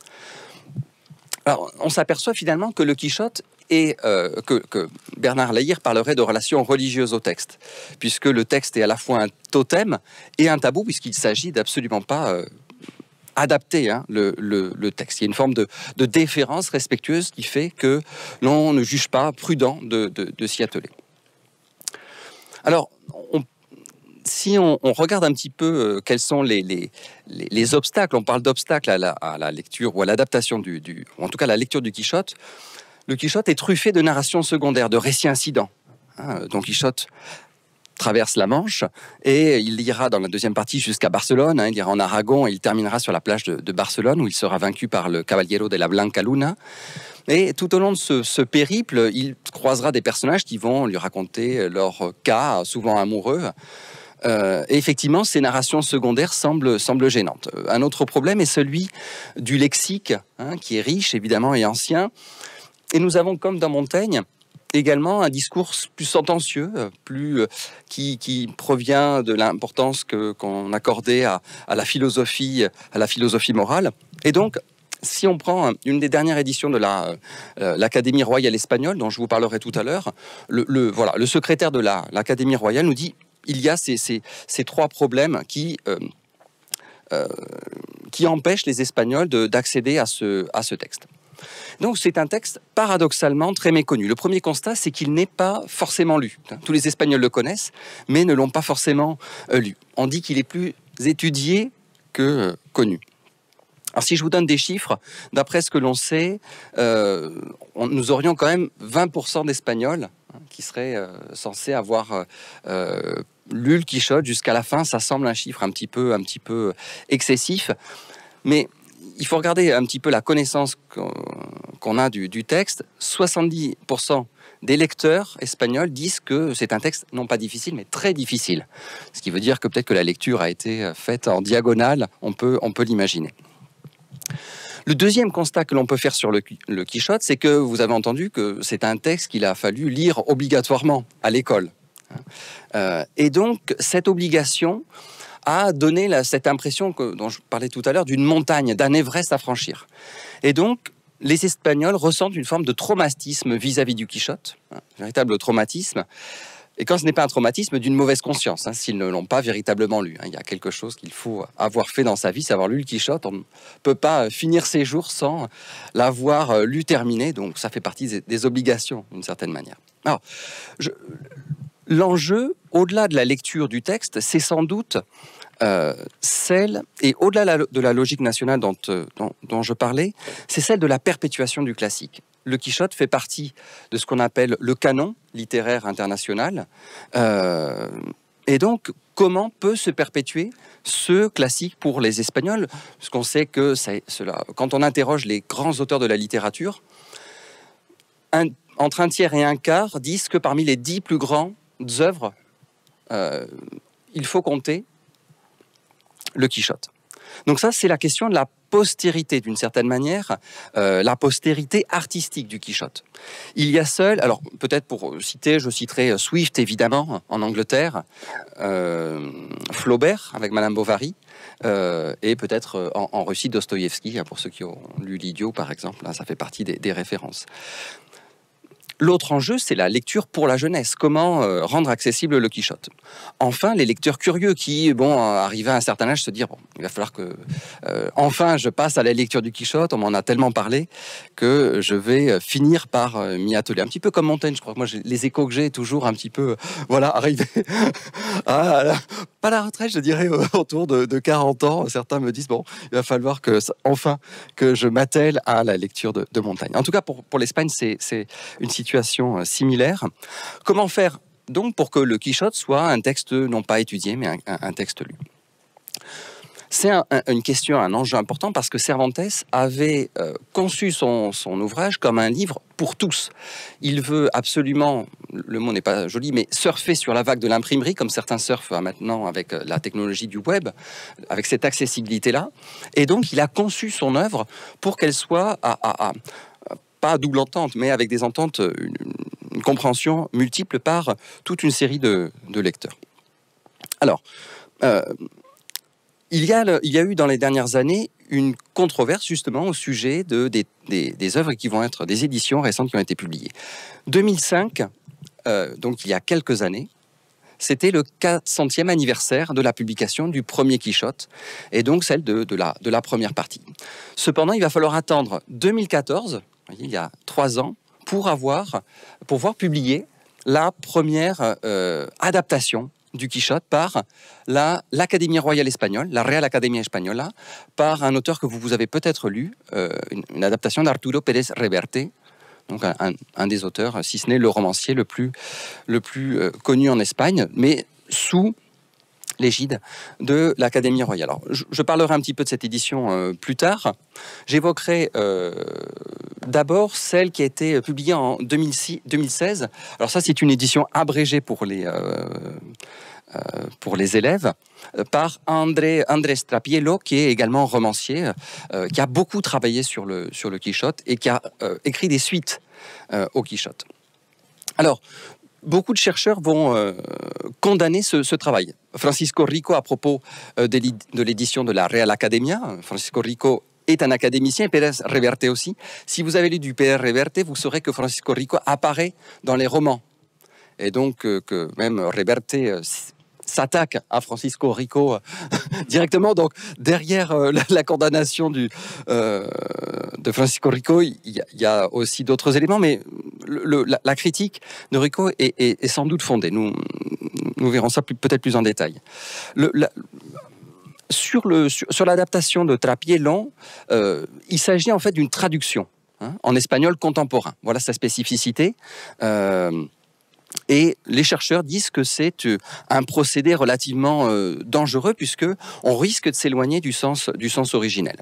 Alors, on s'aperçoit finalement que le Quichotte est, euh, que, que Bernard Lahire parlerait de relations religieuses au texte, puisque le texte est à la fois un totem et un tabou, puisqu'il s'agit d'absolument pas euh, adapter hein, le, le, le texte. Il y a une forme de, de déférence respectueuse qui fait que l'on ne juge pas prudent de, de, de s'y atteler. Alors, on, si on, on regarde un petit peu euh, quels sont les, les, les, les obstacles, on parle d'obstacles à la, à la lecture ou à l'adaptation du, du, ou en tout cas la lecture du Quichotte, le Quichotte est truffé de narrations secondaires, de récits incidents. Hein, Don Quichotte traverse la Manche et il ira dans la deuxième partie jusqu'à Barcelone, hein, il ira en Aragon et il terminera sur la plage de, de Barcelone où il sera vaincu par le Caballero de la Blanca Luna. Et tout au long de ce, ce périple, il croisera des personnages qui vont lui raconter leur cas, souvent amoureux. Euh, et effectivement, ces narrations secondaires semblent, semblent gênantes. Un autre problème est celui du lexique, hein, qui est riche évidemment et ancien. Et nous avons, comme dans Montaigne, également un discours plus sentencieux, plus, qui, qui provient de l'importance que, qu'on accordait à, à, la philosophie, à la philosophie morale. Et donc, si on prend une des dernières éditions de la, euh, l'Académie royale espagnole, dont je vous parlerai tout à l'heure, le, le, voilà, le secrétaire de la, l'Académie royale nous dit il y a ces, ces, ces trois problèmes qui, euh, euh, qui empêchent les Espagnols de, d'accéder à ce, à ce texte. Donc c'est un texte paradoxalement très méconnu. Le premier constat, c'est qu'il n'est pas forcément lu. Tous les Espagnols le connaissent, mais ne l'ont pas forcément euh, lu. On dit qu'il est plus étudié que euh, connu. Alors si je vous donne des chiffres, d'après ce que l'on sait, euh, on, nous aurions quand même vingt pour cent d'Espagnols hein, qui seraient euh, censés avoir euh, lu le Quichotte jusqu'à la fin. Ça semble un chiffre un petit peu, un petit peu excessif, mais il faut regarder un petit peu la connaissance qu'on a du, du texte. soixante-dix pour cent des lecteurs espagnols disent que c'est un texte non pas difficile, mais très difficile. Ce qui veut dire que peut-être que la lecture a été faite en diagonale, on peut, on peut l'imaginer. Le deuxième constat que l'on peut faire sur le, le Quichotte, c'est que vous avez entendu que c'est un texte qu'il a fallu lire obligatoirement à l'école. Euh, et donc, cette obligation a donné la, cette impression que, dont je parlais tout à l'heure d'une montagne, d'un Everest à franchir. Et donc, les Espagnols ressentent une forme de traumatisme vis-à-vis du Quichotte, un véritable traumatisme. et quand ce n'est pas un traumatisme, d'une mauvaise conscience, hein, s'ils ne l'ont pas véritablement lu. Hein. Il y a quelque chose qu'il faut avoir fait dans sa vie, c'est avoir lu le Quichotte. On ne peut pas finir ses jours sans l'avoir lu terminé, donc ça fait partie des, des obligations, d'une certaine manière. Alors, je, l'enjeu, au-delà de la lecture du texte, c'est sans doute euh, celle, et au-delà de la logique nationale dont, dont, dont je parlais, c'est celle de la perpétuation du classique. Le Quichotte fait partie de ce qu'on appelle le canon littéraire international. Euh, et donc, comment peut se perpétuer ce classique pour les Espagnols? Parce qu'on sait que c'est, cela, quand on interroge les grands auteurs de la littérature, un, entre un tiers et un quart disent que parmi les dix plus grandes œuvres, euh, il faut compter le Quichotte. Donc ça, c'est la question de la postérité, d'une certaine manière, euh, la postérité artistique du Quichotte. Il y a seul, alors peut-être pour citer, je citerai Swift, évidemment, en Angleterre, euh, Flaubert, avec Madame Bovary, euh, et peut-être en, en Russie, Dostoïevski, pour ceux qui ont lu L'Idiot, par exemple, là, ça fait partie des, des références. L'autre enjeu, c'est la lecture pour la jeunesse. Comment euh, rendre accessible le Quichotte? Enfin, les lecteurs curieux qui, bon, arrivés à un certain âge, se dire bon, il va falloir que, euh, enfin, je passe à la lecture du Quichotte. On m'en a tellement parlé que je vais finir par euh, m'y atteler. Un petit peu comme Montaigne, je crois que moi, les échos que j'ai toujours un petit peu, euh, voilà, arrivé à la, pas la retraite, je dirais euh, autour de, de quarante ans. Certains me disent bon, il va falloir que, enfin, que je m'attelle à la lecture de, de Montaigne. En tout cas, pour, pour l'Espagne, c'est, c'est une situation similaire. Comment faire donc pour que le Quichotte soit un texte non pas étudié, mais un, un, un texte lu? C'est un, un, une question, un enjeu important parce que Cervantes avait euh, conçu son, son ouvrage comme un livre pour tous. Il veut absolument, le mot n'est pas joli, mais surfer sur la vague de l'imprimerie, comme certains surfent maintenant avec la technologie du web, avec cette accessibilité-là. Et donc, il a conçu son œuvre pour qu'elle soit à, à, à pas à double entente, mais avec des ententes, une, une compréhension multiple par toute une série de, de lecteurs. Alors, euh, il, y a le, il y a eu dans les dernières années une controverse justement au sujet de, des, des, des œuvres qui vont être des éditions récentes qui ont été publiées. deux mille cinq, euh, donc il y a quelques années, c'était le quatre centième anniversaire de la publication du premier Quichotte, et donc celle de, de, la, de la première partie. Cependant, il va falloir attendre deux mille quatorze, il y a trois ans, pour avoir, pour voir publier la première euh, adaptation du Quichotte par la, l'Académie royale espagnole, la Real Academia Española, par un auteur que vous, vous avez peut-être lu, euh, une, une adaptation d'Arturo Pérez Reverte, donc un, un, un des auteurs, si ce n'est le romancier le plus, le plus euh, connu en Espagne, mais sous l'égide de l'Académie royale. Alors, je, je parlerai un petit peu de cette édition euh, plus tard. J'évoquerai euh, d'abord celle qui a été publiée en deux mille six, deux mille seize. Alors ça, c'est une édition abrégée pour les, euh, euh, pour les élèves, par André, Andrés Trapiello, qui est également romancier, euh, qui a beaucoup travaillé sur le, sur le Quichotte et qui a euh, écrit des suites euh, au Quichotte. Alors, beaucoup de chercheurs vont euh, condamner ce, ce travail. Francisco Rico, à propos euh, de l'édition de la Real Academia, Francisco Rico est un académicien, Pérez Reverte aussi. Si vous avez lu du Pérez Reverte, vous saurez que Francisco Rico apparaît dans les romans. Et donc, euh, que même Reverte euh, s'attaque à Francisco Rico euh, directement. Donc, derrière euh, la, la condamnation du, euh, de Francisco Rico, il y, y a aussi d'autres éléments, mais le, le, la, la critique de Rico est, est, est sans doute fondée. Nous, nous verrons ça plus, peut-être plus en détail. Le, la, sur, le, sur, sur l'adaptation de Trapiello, euh, il s'agit en fait d'une traduction hein, en espagnol contemporain. Voilà sa spécificité. Euh, Et les chercheurs disent que c'est un procédé relativement euh, dangereux puisque on risque de s'éloigner du sens, du sens originel.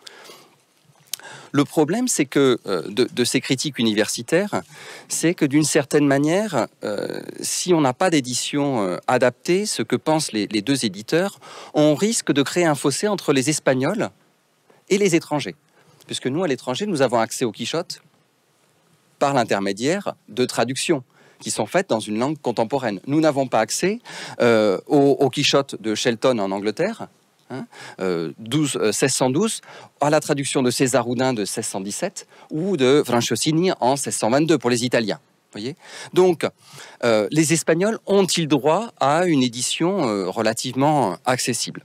Le problème, c'est que euh, de, de ces critiques universitaires, c'est que d'une certaine manière, euh, si on n'a pas d'édition euh, adaptée, ce que pensent les, les deux éditeurs, on risque de créer un fossé entre les Espagnols et les étrangers. Puisque nous, à l'étranger, nous avons accès au Quichotte par l'intermédiaire de traductions qui sont faites dans une langue contemporaine. Nous n'avons pas accès euh, au, au Quichotte de Shelton en Angleterre, hein, euh, douze, euh, seize cent douze, à la traduction de César Houdin de seize cent dix-sept ou de Franciosini en seize cent vingt-deux pour les Italiens. Voyez. Donc, euh, les Espagnols ont-ils droit à une édition euh, relativement accessible?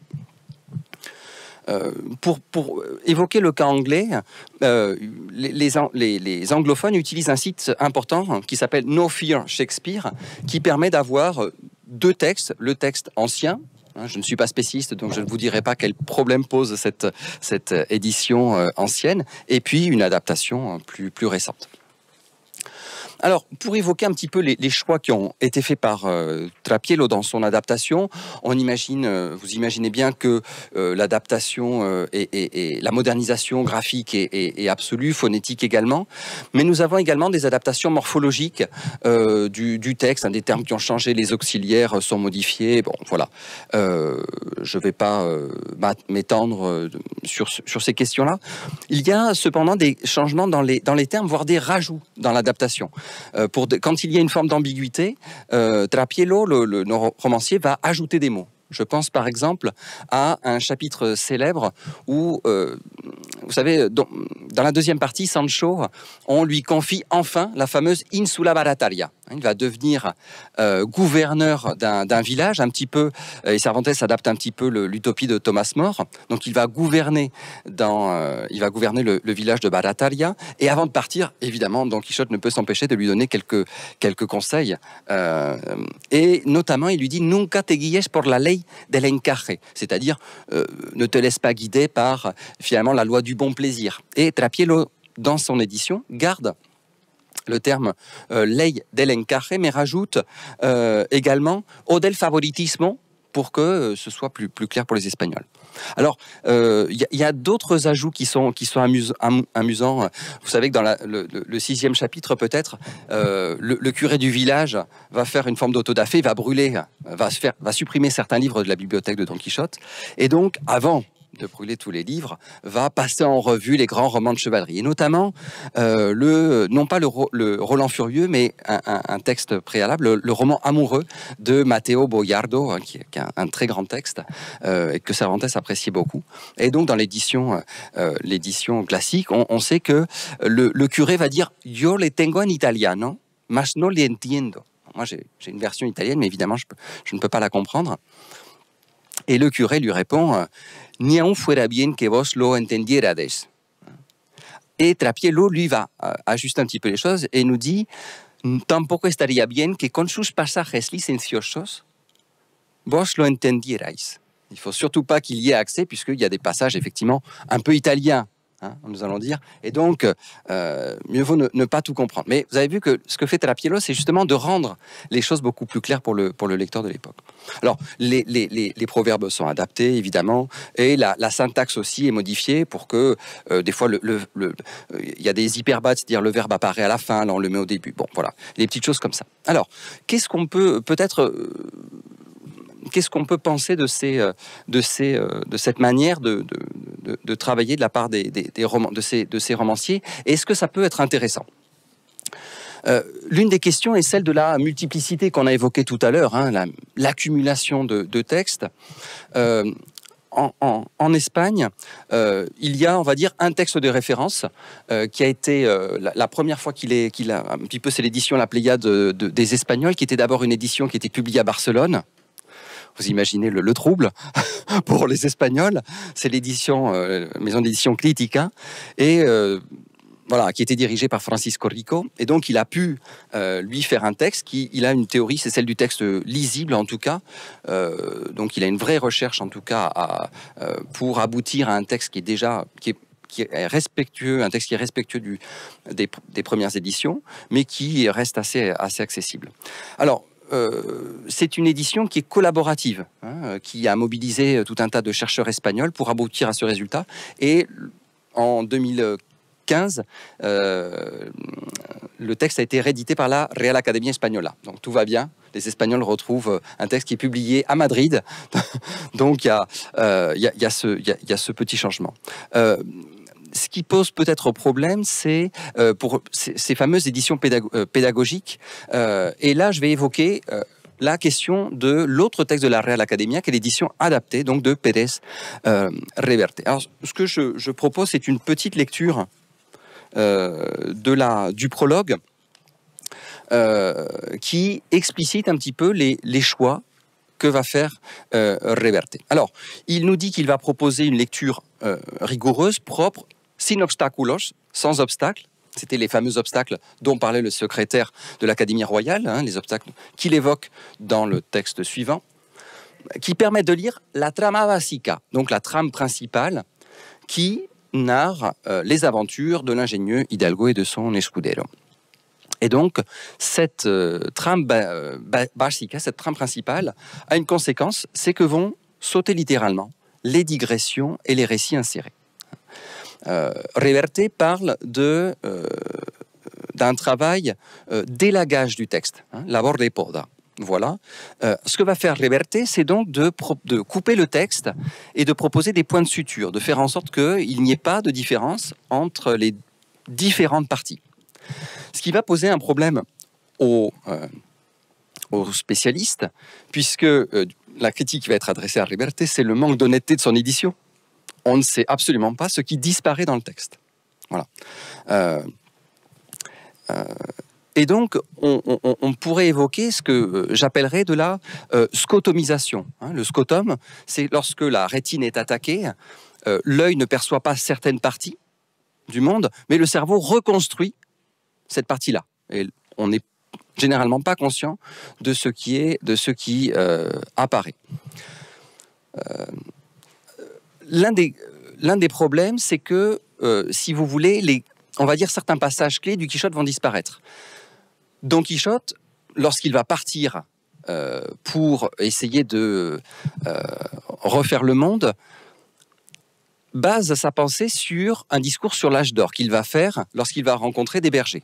Euh, pour, pour évoquer le cas anglais, euh, les, les, les anglophones utilisent un site important qui s'appelle No Fear Shakespeare, qui permet d'avoir deux textes, le texte ancien. Je ne suis pas spécialiste, donc je ne vous dirai pas quel problème pose cette, cette édition euh, ancienne, et puis une adaptation plus, plus récente. Alors, pour évoquer un petit peu les, les choix qui ont été faits par euh, Trapiello dans son adaptation, on imagine, euh, vous imaginez bien que euh, l'adaptation euh, et, et, et la modernisation graphique est, est, est absolue, phonétique également, mais nous avons également des adaptations morphologiques euh, du, du texte, hein, des termes qui ont changé, les auxiliaires sont modifiés, bon, voilà. Euh, je ne vais pas euh, m'étendre euh, sur, sur ces questions-là. Il y a cependant des changements dans les, dans les termes, voire des rajouts dans l'adaptation. Euh, pour de, quand il y a une forme d'ambiguïté, euh, Trapiello, le, le, le romancier, va ajouter des mots. Je pense par exemple à un chapitre célèbre où, euh, vous savez, dans, dans la deuxième partie, Sancho, on lui confie enfin la fameuse Insula Barataria. Il va devenir euh, gouverneur d'un village, un petit peu, et Cervantes adapte un petit peu l'utopie de Thomas More. Donc il va gouverner, dans, euh, il va gouverner le, le village de Barataria. Et avant de partir, évidemment, Don Quichotte ne peut s'empêcher de lui donner quelques, quelques conseils. Euh, et notamment, il lui dit « Nunca te guilles por la ley del encaje », c'est-à-dire euh, ne te laisse pas guider par, finalement, la loi du bon plaisir. Et Trapiello, dans son édition, garde le terme euh, ley del encaje, mais rajoute euh, également o del favoritismo pour que euh, ce soit plus, plus clair pour les Espagnols. Alors, il euh, y, y a d'autres ajouts qui sont, qui sont amus, am, amusants. Vous savez que dans la, le, le sixième chapitre, peut-être, euh, le, le curé du village va faire une forme d'autodafé, va brûler, va, se faire, va supprimer certains livres de la bibliothèque de Don Quichotte. Et donc, avant de brûler tous les livres, va passer en revue les grands romans de chevalerie, et notamment euh, le, non pas le, le Roland Furieux, mais un, un, un texte préalable, le, le roman amoureux de Matteo Boiardo, hein, qui, qui est un, un très grand texte euh, et que Cervantes appréciait beaucoup. Et donc dans l'édition euh, l'édition classique, on, on sait que le, le curé va dire « Yo le tengo en italiano, mas no le entiendo ». Moi j'ai une version italienne, mais évidemment je, peux, je ne peux pas la comprendre. Et le curé lui répond « Ni aun fuera bien que vos lo entendierades ». Et Trapiello, lui, va euh, ajuster un petit peu les choses et nous dit « Tampoco estaría bien que con sus pasajes licenciosos vos lo entendierais ». Il ne faut surtout pas qu'il y ait accès, puisqu'il y a des passages, effectivement, un peu italiens, hein, nous allons dire. Et donc, euh, mieux vaut ne, ne pas tout comprendre. Mais vous avez vu que ce que fait Trapiello, c'est justement de rendre les choses beaucoup plus claires pour le, pour le lecteur de l'époque. Alors, les, les, les, les proverbes sont adaptés, évidemment, et la, la syntaxe aussi est modifiée pour que, euh, des fois, le, le, le, il y a des hyperbates, c'est-à-dire le verbe apparaît à la fin, là on le met au début. Bon, voilà, les petites choses comme ça. Alors, qu'est-ce qu'on peut peut-être... Euh, Qu'est-ce qu'on peut penser de, ces, de, ces, de cette manière de, de, de, de travailler de la part des, des, des romans, de, ces, de ces romanciers? Est-ce que ça peut être intéressant? Euh, L'une des questions est celle de la multiplicité qu'on a évoquée tout à l'heure, hein, l'accumulation la, de, de textes. Euh, en, en, en Espagne, euh, il y a, on va dire, un texte de référence euh, qui a été euh, la, la première fois qu'il est, qu'il a un petit peu, c'est l'édition La Pléiade de, de, des Espagnols, qui était d'abord une édition qui était publiée à Barcelone. Vous imaginez le, le trouble pour les Espagnols. C'est l'édition, euh, maison d'édition Crítica, et euh, voilà, qui était dirigée par Francisco Rico. Et donc, il a pu euh, lui faire un texte qui, il a une théorie, c'est celle du texte lisible en tout cas. Euh, donc, il a une vraie recherche en tout cas à, euh, pour aboutir à un texte qui est déjà qui est qui est respectueux, un texte qui est respectueux du, des, des premières éditions, mais qui reste assez, assez accessible. Alors, Euh, c'est une édition qui est collaborative, hein, qui a mobilisé tout un tas de chercheurs espagnols pour aboutir à ce résultat. Et en deux mille quinze, euh, le texte a été réédité par la Real Academia Española. Donc tout va bien. Les Espagnols retrouvent un texte qui est publié à Madrid. Donc il y, euh, y, y, y, y a ce petit changement. Euh, Ce qui pose peut-être problème, c'est euh, pour ces fameuses éditions pédago euh, pédagogiques. Euh, et là, je vais évoquer euh, la question de l'autre texte de la Real Academia, qui est l'édition adaptée, donc de Pérez euh, Reverte. Alors, ce que je, je propose, c'est une petite lecture euh, de la, du prologue euh, qui explicite un petit peu les, les choix que va faire euh, Reverte. Alors, il nous dit qu'il va proposer une lecture euh, rigoureuse, propre, sin obstáculos, sans obstacles. C'était les fameux obstacles dont parlait le secrétaire de l'Académie royale, hein, les obstacles qu'il évoque dans le texte suivant, qui permettent de lire la trama basica, donc la trame principale, qui narre euh, les aventures de l'ingénieux Hidalgo et de son escudero. Et donc, cette euh, trame ba ba basica, cette trame principale, a une conséquence, c'est que vont sauter littéralement les digressions et les récits insérés. Euh, Reverte parle de, euh, d'un travail euh, d'élagage du texte, hein, labor de poda. Voilà. Euh, ce que va faire Reverte, c'est donc de, de couper le texte et de proposer des points de suture, de faire en sorte qu'il n'y ait pas de différence entre les différentes parties. Ce qui va poser un problème aux, euh, aux spécialistes, puisque euh, la critique qui va être adressée à Reverte, c'est le manque d'honnêteté de son édition. On ne sait absolument pas ce qui disparaît dans le texte. Voilà. Euh, euh, et donc, on, on, on pourrait évoquer ce que j'appellerais de la euh, scotomisation. Hein, le scotum, c'est lorsque la rétine est attaquée, euh, l'œil ne perçoit pas certaines parties du monde, mais le cerveau reconstruit cette partie-là. Et on n'est généralement pas conscient de ce qui, est, de ce qui euh, apparaît. Euh, L'un des, l'un des problèmes, c'est que, euh, si vous voulez, les, on va dire certains passages clés du Quichotte vont disparaître. Don Quichotte, lorsqu'il va partir euh, pour essayer de euh, refaire le monde, base sa pensée sur un discours sur l'âge d'or qu'il va faire lorsqu'il va rencontrer des bergers.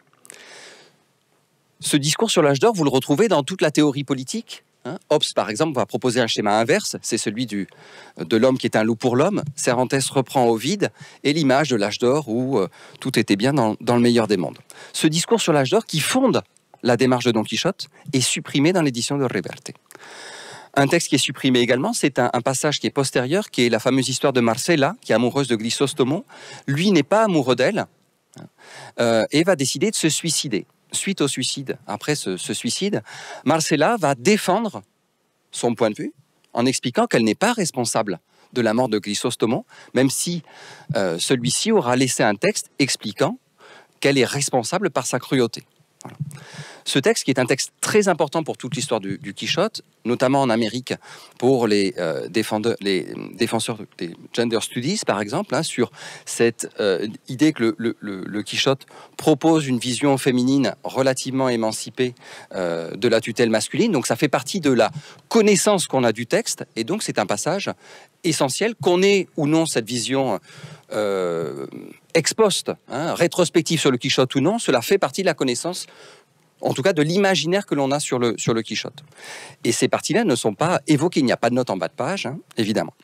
Ce discours sur l'âge d'or, vous le retrouvez dans toute la théorie politique. Hein, Hobbes, par exemple, va proposer un schéma inverse, c'est celui du, de l'homme qui est un loup pour l'homme. Cervantes reprend Ovide et l'image de l'âge d'or où euh, tout était bien dans, dans le meilleur des mondes. Ce discours sur l'âge d'or qui fonde la démarche de Don Quichotte est supprimé dans l'édition de Reverte. Un texte qui est supprimé également, c'est un, un passage qui est postérieur, qui est la fameuse histoire de Marcella, qui est amoureuse de Grisostomon. Lui n'est pas amoureux d'elle euh, et va décider de se suicider. Suite au suicide, après ce, ce suicide, Marcella va défendre son point de vue en expliquant qu'elle n'est pas responsable de la mort de Grisostomon, même si euh, celui-ci aura laissé un texte expliquant qu'elle est responsable par sa cruauté. Voilà. Ce texte, qui est un texte très important pour toute l'histoire du, du Quichotte, notamment en Amérique pour les, euh, défendeurs, les défenseurs des gender studies, par exemple, hein, sur cette euh, idée que le, le, le, le Quichotte propose une vision féminine relativement émancipée euh, de la tutelle masculine. Donc ça fait partie de la connaissance qu'on a du texte, et donc c'est un passage essentiel, qu'on ait ou non cette vision euh, ex post, hein, rétrospective sur le Quichotte ou non, cela fait partie de la connaissance, en tout cas de l'imaginaire que l'on a sur le, sur le Quichotte. Et ces parties-là ne sont pas évoquées, il n'y a pas de note en bas de page, hein, évidemment.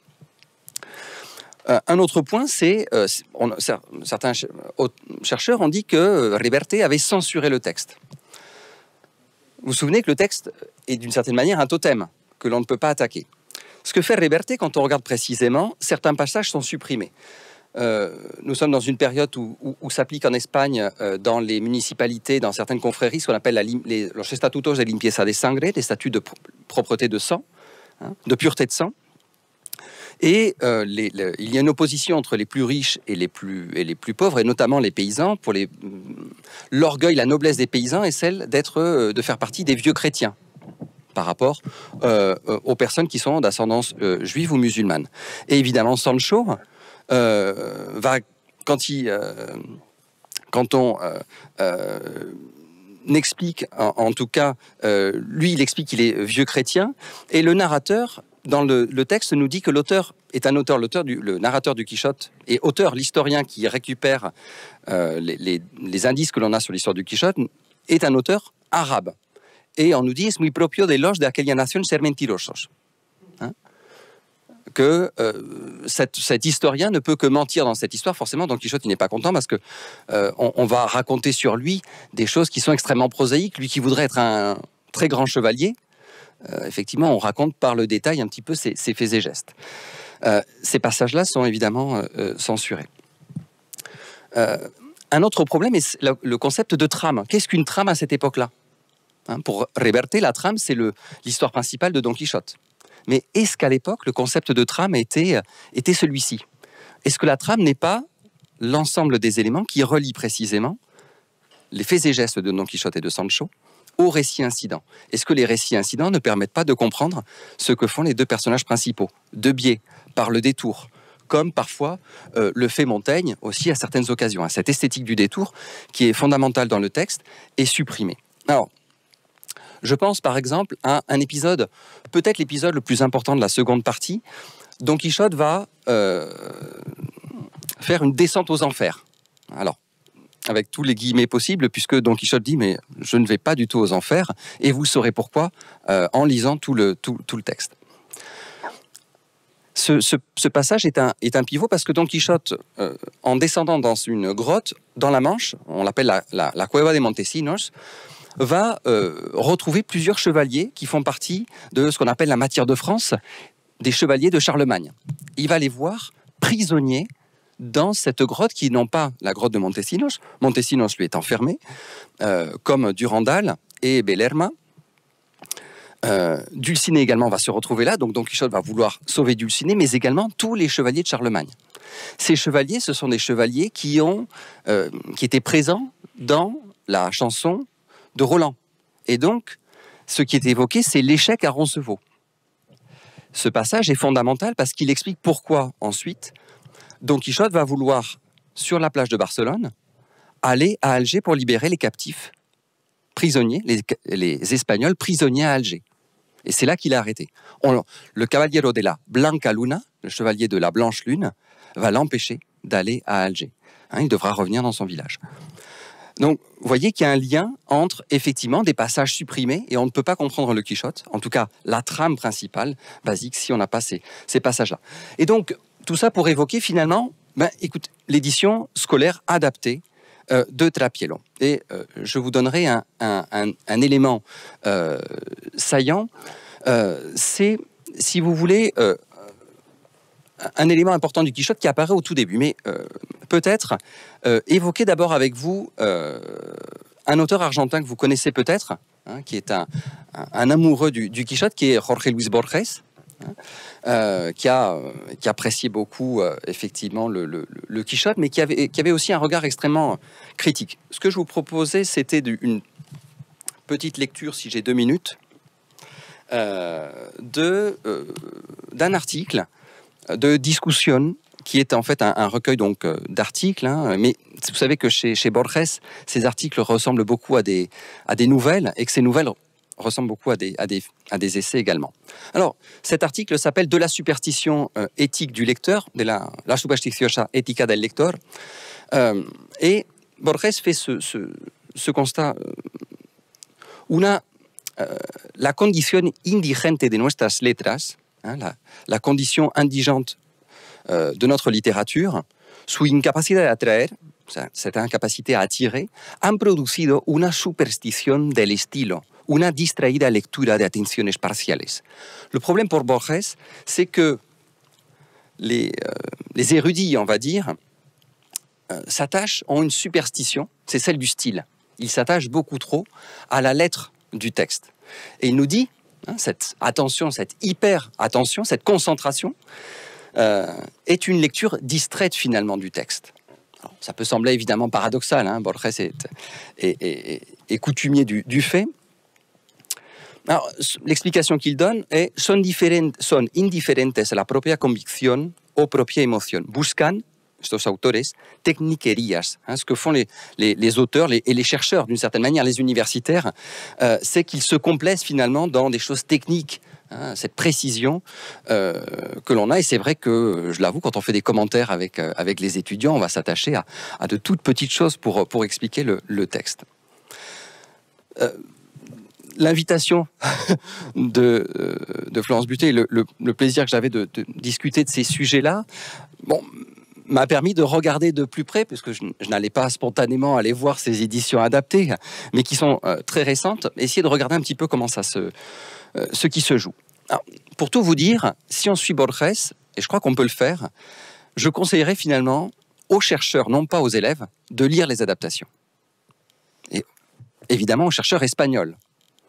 Euh, un autre point, c'est, euh, on, certains chercheurs ont dit que Reverte avait censuré le texte. Vous vous souvenez que le texte est d'une certaine manière un totem, que l'on ne peut pas attaquer. Ce que fait Reverte, quand on regarde précisément, certains passages sont supprimés. Euh, nous sommes dans une période où, où, où s'applique en Espagne, euh, dans les municipalités, dans certaines confréries, ce qu'on appelle la, les, los estatutos de limpieza de sangre, les statuts de propreté de sang, hein, de pureté de sang. Et euh, les, les, il y a une opposition entre les plus riches et les plus, et les plus pauvres, et notamment les paysans. Pour les, l'orgueil, la noblesse des paysans est celle d'être, euh, de faire partie des vieux chrétiens par rapport euh, aux personnes qui sont d'ascendance euh, juive ou musulmane. Et évidemment, Sancho Euh, va, quand, il, euh, quand on euh, euh, explique, en, en tout cas, euh, lui, il explique qu'il est vieux chrétien, et le narrateur, dans le, le texte, nous dit que l'auteur est un auteur, l'auteur du, le narrateur du Quichotte, et auteur, l'historien qui récupère euh, les, les, les indices que l'on a sur l'histoire du Quichotte, est un auteur arabe. Et on nous dit, es muy propio de los de aquella nación ser mentirosos. Hein? que euh, cet, cet historien ne peut que mentir dans cette histoire. Forcément, Don Quichotte, il n'est pas content parce que euh, on, on va raconter sur lui des choses qui sont extrêmement prosaïques. Lui qui voudrait être un très grand chevalier, euh, effectivement, on raconte par le détail un petit peu ses, ses faits et gestes. Euh, ces passages-là sont évidemment euh, censurés. Euh, un autre problème est le concept de trame. Qu'est-ce qu'une trame à cette époque-là ? Hein, pour Reverte, la trame, c'est l'histoire principale de Don Quichotte. Mais est-ce qu'à l'époque, le concept de trame était, était celui-ci? Est-ce que la trame n'est pas l'ensemble des éléments qui relient précisément les faits et gestes de Don Quichotte et de Sancho aux récits incidents? Est-ce que les récits incidents ne permettent pas de comprendre ce que font les deux personnages principaux, de biais, par le détour, comme parfois euh, le fait Montaigne aussi à certaines occasions. Hein. Cette esthétique du détour, qui est fondamentale dans le texte, est supprimée. Alors, je pense par exemple à un épisode, peut-être l'épisode le plus important de la seconde partie. Don Quichotte va euh, faire une descente aux enfers. Alors, avec tous les guillemets possibles, puisque Don Quichotte dit « mais je ne vais pas du tout aux enfers », et vous saurez pourquoi euh, en lisant tout le, tout, tout le texte. Ce, ce, ce passage est un, est un pivot parce que Don Quichotte, euh, en descendant dans une grotte, dans la Manche, on l'appelle la, la, la Cueva de Montesinos, va euh, retrouver plusieurs chevaliers qui font partie de ce qu'on appelle la matière de France, des chevaliers de Charlemagne. Il va les voir prisonniers dans cette grotte qui n'ont pas la grotte de Montesinos. Montesinos lui est enfermé, euh, comme Durandal et Belerma. Euh, Dulcinée également va se retrouver là, donc Don Quichotte va vouloir sauver Dulcinée, mais également tous les chevaliers de Charlemagne. Ces chevaliers, ce sont des chevaliers qui, ont, euh, qui étaient présents dans la chanson de Roland. Et donc, ce qui est évoqué, c'est l'échec à Roncevaux. Ce passage est fondamental parce qu'il explique pourquoi, ensuite, Don Quichotte va vouloir, sur la plage de Barcelone, aller à Alger pour libérer les captifs prisonniers, les, les Espagnols prisonniers à Alger. Et c'est là qu'il est arrêté. On, le Caballero de la Blanca Luna, le chevalier de la Blanche Lune, va l'empêcher d'aller à Alger. Hein, il devra revenir dans son village. Donc, vous voyez qu'il y a un lien entre, effectivement, des passages supprimés, et on ne peut pas comprendre le Quichotte, en tout cas la trame principale, basique, si on n'a pas ces, ces passages-là. Et donc, tout ça pour évoquer, finalement, ben, écoute, l'édition scolaire adaptée euh, de Trapiello. Et euh, je vous donnerai un, un, un, un élément euh, saillant, euh, c'est, si vous voulez, euh, un élément important du Quichotte qui apparaît au tout début, mais euh, peut-être euh, évoquer d'abord avec vous euh, un auteur argentin que vous connaissez peut-être, hein, qui est un, un, un amoureux du, du Quichotte, qui est Jorge Luis Borges, hein, euh, qui, a, qui appréciait beaucoup euh, effectivement le, le, le Quichotte, mais qui avait, qui avait aussi un regard extrêmement critique. Ce que je vous proposais, c'était une petite lecture, si j'ai deux minutes, euh, de, euh, d'un article de Discussion, qui est en fait un, un recueil donc euh, d'articles, hein, mais vous savez que chez, chez Borges, ces articles ressemblent beaucoup à des, à des nouvelles, et que ces nouvelles ressemblent beaucoup à des, à des, à des essais également. Alors, cet article s'appelle « De la superstition euh, éthique du lecteur », de la, la supersticiosa ética del lector, euh, et Borges fait ce, ce, ce constat. Euh, una, euh, la condición indigente de nuestras letras, hein, la, la condition indigente euh, de notre littérature, su incapacidad de atraer, cette incapacité à attirer, han producido una superstición del estilo, una distraída lectura de atenciones parciales. Le problème pour Borges, c'est que les, euh, les érudits, on va dire, euh, s'attachent, ont une superstition, c'est celle du style. Ils s'attachent beaucoup trop à la lettre du texte. Et il nous dit, hein, cette attention, cette hyper-attention, cette concentration, euh, est une lecture distraite finalement du texte. Alors, ça peut sembler évidemment paradoxal, hein, Borges est, est, est, est, est coutumier du, du fait. Alors, l'explication qu'il donne est son, diferent, son indiferentes a la propia convicción o propia emoción. Buscan, estos autores, techniquerías. Hein, ce que font les, les, les auteurs les, et les chercheurs, d'une certaine manière, les universitaires, euh, c'est qu'ils se complaisent finalement dans des choses techniques. Hein, cette précision euh, que l'on a, et c'est vrai que, je l'avoue, quand on fait des commentaires avec, euh, avec les étudiants, on va s'attacher à, à de toutes petites choses pour, pour expliquer le, le texte. Euh, L'invitation de, euh, de Florence Buté, le, le, le plaisir que j'avais de, de discuter de ces sujets-là, bon, m'a permis de regarder de plus près, puisque je, je n'allais pas spontanément aller voir ces éditions adaptées, mais qui sont euh, très récentes, essayer de regarder un petit peu comment ça se... Euh, ce qui se joue. Alors, pour tout vous dire, si on suit Borges, et je crois qu'on peut le faire, je conseillerais finalement aux chercheurs, non pas aux élèves, de lire les adaptations. Et évidemment aux chercheurs espagnols.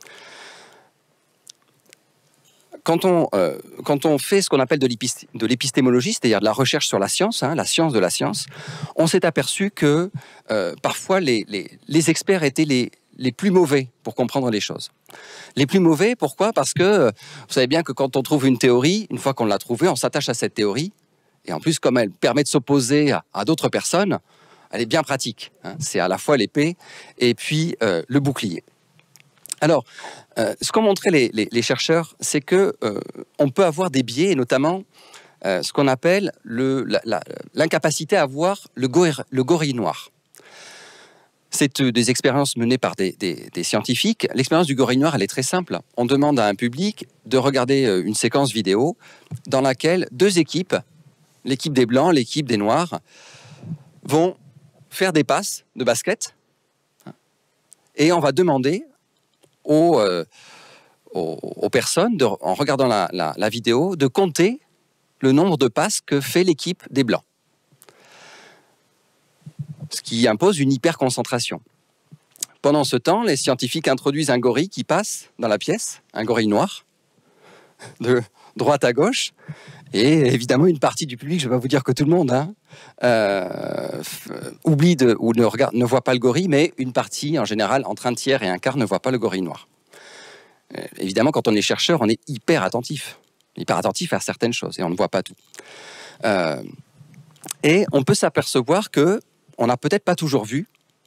quand on, euh, quand on fait ce qu'on appelle de l'épistémologie, c'est-à-dire de la recherche sur la science, hein, la science de la science, on s'est aperçu que euh, parfois les, les, les experts étaient les, les plus mauvais pour comprendre les choses. Les plus mauvais, pourquoi? Parce que vous savez bien que quand on trouve une théorie, une fois qu'on l'a trouvée, on s'attache à cette théorie. Et en plus, comme elle permet de s'opposer à, à d'autres personnes, elle est bien pratique. Hein. C'est à la fois l'épée et puis euh, le bouclier. Alors, euh, ce qu'ont montré les, les, les chercheurs, c'est que euh, on peut avoir des biais, et notamment euh, ce qu'on appelle le, la, la, l'incapacité à voir le, gorille, le gorille noir. C'est euh, des expériences menées par des, des, des scientifiques. L'expérience du gorille noir, elle est très simple. On demande à un public de regarder euh, une séquence vidéo dans laquelle deux équipes, l'équipe des blancs, l'équipe des noirs, vont faire des passes de basket. Et on va demander Aux, euh, aux, aux personnes, de, en regardant la, la, la vidéo, de compter le nombre de passes que fait l'équipe des Blancs. Ce qui impose une hyperconcentration. Pendant ce temps, les scientifiques introduisent un gorille qui passe dans la pièce, un gorille noir, de droite à gauche, et évidemment une partie du public, je ne vais pas vous dire que tout le monde, hein, euh, oublie de, ou ne, regarde, ne voit pas le gorille, mais une partie, en général, entre un tiers et un quart, ne voit pas le gorille noir. Euh, évidemment, quand on est chercheur, on est hyper attentif, hyper attentif à certaines choses, et on ne voit pas tout. Euh, et on peut s'apercevoir que on n'a peut-être pas toujours vu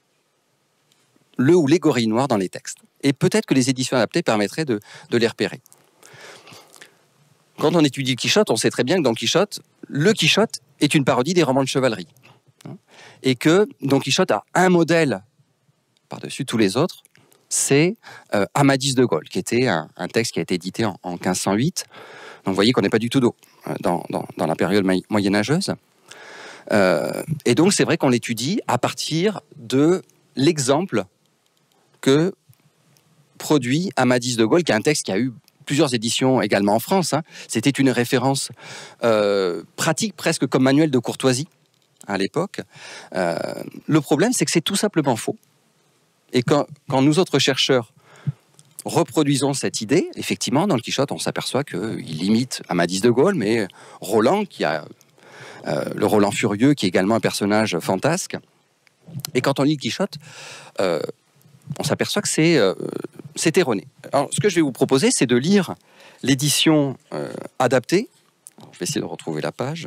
le ou les gorilles noirs dans les textes. Et peut-être que les éditions adaptées permettraient de, de les repérer. Quand on étudie le Quichotte, on sait très bien que Don Quichotte, le Quichotte est une parodie des romans de chevalerie. Et que Don Quichotte a un modèle par-dessus tous les autres, c'est euh, Amadis de Gaule, qui était un, un texte qui a été édité en, en quinze cent huit. Donc vous voyez qu'on n'est pas du tout dans, dans, dans la période moyenâgeuse. Euh, et donc c'est vrai qu'on l'étudie à partir de l'exemple que produit Amadis de Gaule, qui est un texte qui a eu plusieurs éditions également en France. Hein. C'était une référence euh, pratique, presque comme manuel de courtoisie à l'époque. Euh, le problème, c'est que c'est tout simplement faux. Et quand, quand nous autres chercheurs reproduisons cette idée, effectivement, dans le Quichotte, on s'aperçoit qu'il imite Amadis de Gaule, mais Roland, qui a euh, le Roland furieux, qui est également un personnage fantasque. Et quand on lit le Quichotte, euh, on s'aperçoit que c'est euh, c'est erroné. Alors, ce que je vais vous proposer, c'est de lire l'édition euh, adaptée. Alors, je vais essayer de retrouver la page.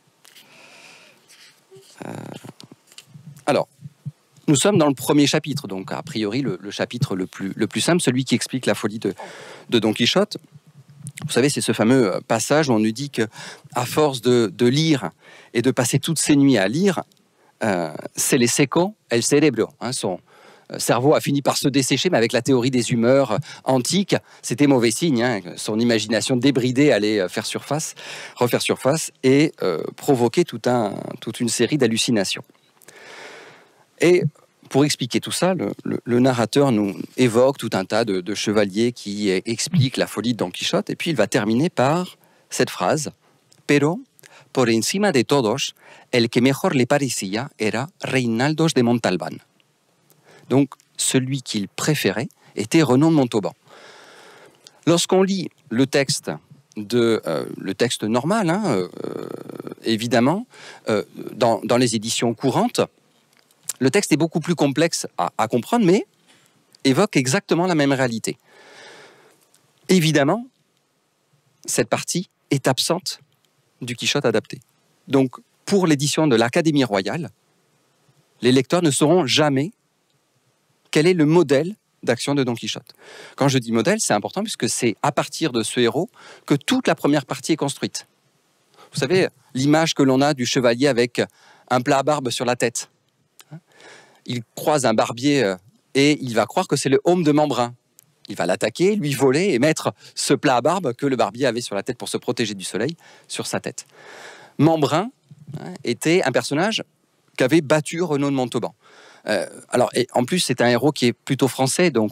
Euh, alors, nous sommes dans le premier chapitre, donc a priori le, le chapitre le plus, le plus simple, celui qui explique la folie de, de Don Quichotte. Vous savez, c'est ce fameux passage où on nous dit qu'à force de, de lire et de passer toutes ces nuits à lire, euh, c'est les seco el cerebro, hein, son cerveau a fini par se dessécher, mais avec la théorie des humeurs antiques, c'était mauvais signe. Hein. Son imagination débridée allait faire surface, refaire surface et euh, provoquer tout un, toute une série d'hallucinations. Et pour expliquer tout ça, le, le, le narrateur nous évoque tout un tas de, de chevaliers qui expliquent la folie de Don Quichotte, et puis il va terminer par cette phrase « Pero, por encima de todos, el que mejor le parecía era Reinaldos de Montalbán ». Donc, celui qu'il préférait était Renaud de Montauban. Lorsqu'on lit le texte, de, euh, le texte normal, hein, euh, évidemment, euh, dans, dans les éditions courantes, le texte est beaucoup plus complexe à, à comprendre, mais évoque exactement la même réalité. Évidemment, cette partie est absente du Quichotte adapté. Donc, pour l'édition de l'Académie royale, les lecteurs ne sauront jamais quel est le modèle d'action de Don Quichotte. Quand je dis modèle, c'est important puisque c'est à partir de ce héros que toute la première partie est construite. Vous savez, l'image que l'on a du chevalier avec un plat à barbe sur la tête. Il croise un barbier et il va croire que c'est le homme de Membrin. Il va l'attaquer, lui voler et mettre ce plat à barbe que le barbier avait sur la tête pour se protéger du soleil sur sa tête. Membrin était un personnage qu'avait battu Renaud de Montauban. Euh, alors, et en plus, c'est un héros qui est plutôt français, donc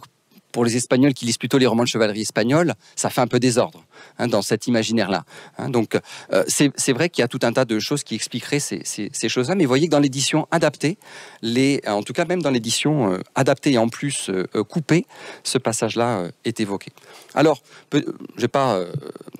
pour les Espagnols qui lisent plutôt les romans de chevalerie espagnols, ça fait un peu désordre hein, dans cet imaginaire-là. Hein. Donc, euh, c'est vrai qu'il y a tout un tas de choses qui expliqueraient ces, ces, ces choses-là, mais vous voyez que dans l'édition adaptée, les, en tout cas même dans l'édition euh, adaptée et en plus euh, coupée, ce passage-là euh, est évoqué. Alors, peu, je ne vais pas... Euh,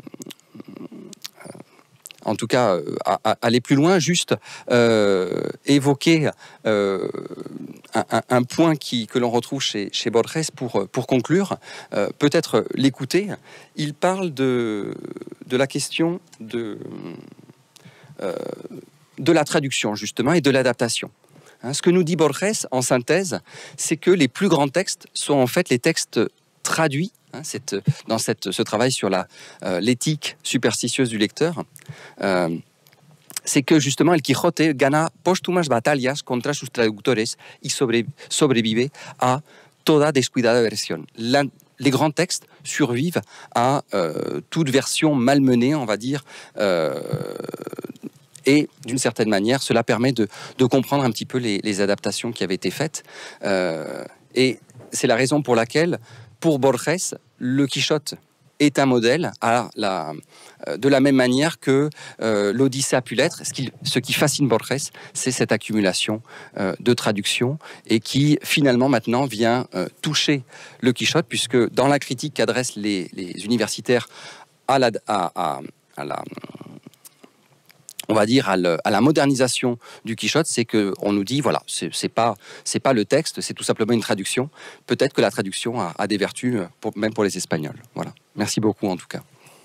en tout cas, euh, à, à aller plus loin, juste euh, évoquer euh, un, un, un point qui, que l'on retrouve chez, chez Borges pour, pour conclure, euh, peut-être l'écouter. Il parle de, de la question de, euh, de la traduction, justement, et de l'adaptation. Hein, ce que nous dit Borges, en synthèse, c'est que les plus grands textes sont en fait les textes traduits. Hein, cette, dans cette, ce travail sur la, euh, l'éthique superstitieuse du lecteur, euh, c'est que justement El Quijote gana póstumas batallas contra sus traductores y sobre, sobrevive a toda descuidada versión. La, les grands textes survivent à euh, toute version malmenée, on va dire, euh, et d'une certaine manière, cela permet de, de comprendre un petit peu les, les adaptations qui avaient été faites. Euh, et c'est la raison pour laquelle pour Borges, le Quichotte est un modèle à la, de la même manière que euh, l'Odyssée a pu l'être. Ce qui, ce qui fascine Borges, c'est cette accumulation euh, de traductions et qui finalement maintenant vient euh, toucher le Quichotte, puisque dans la critique qu'adressent les, les universitaires à la, à, à, à la on va dire, à, le, à la modernisation du Quichotte, c'est qu'on nous dit, voilà, c'est, c'est pas, c'est pas le texte, c'est tout simplement une traduction. Peut-être que la traduction a, a des vertus, pour, même pour les Espagnols. Voilà. Merci beaucoup, en tout cas.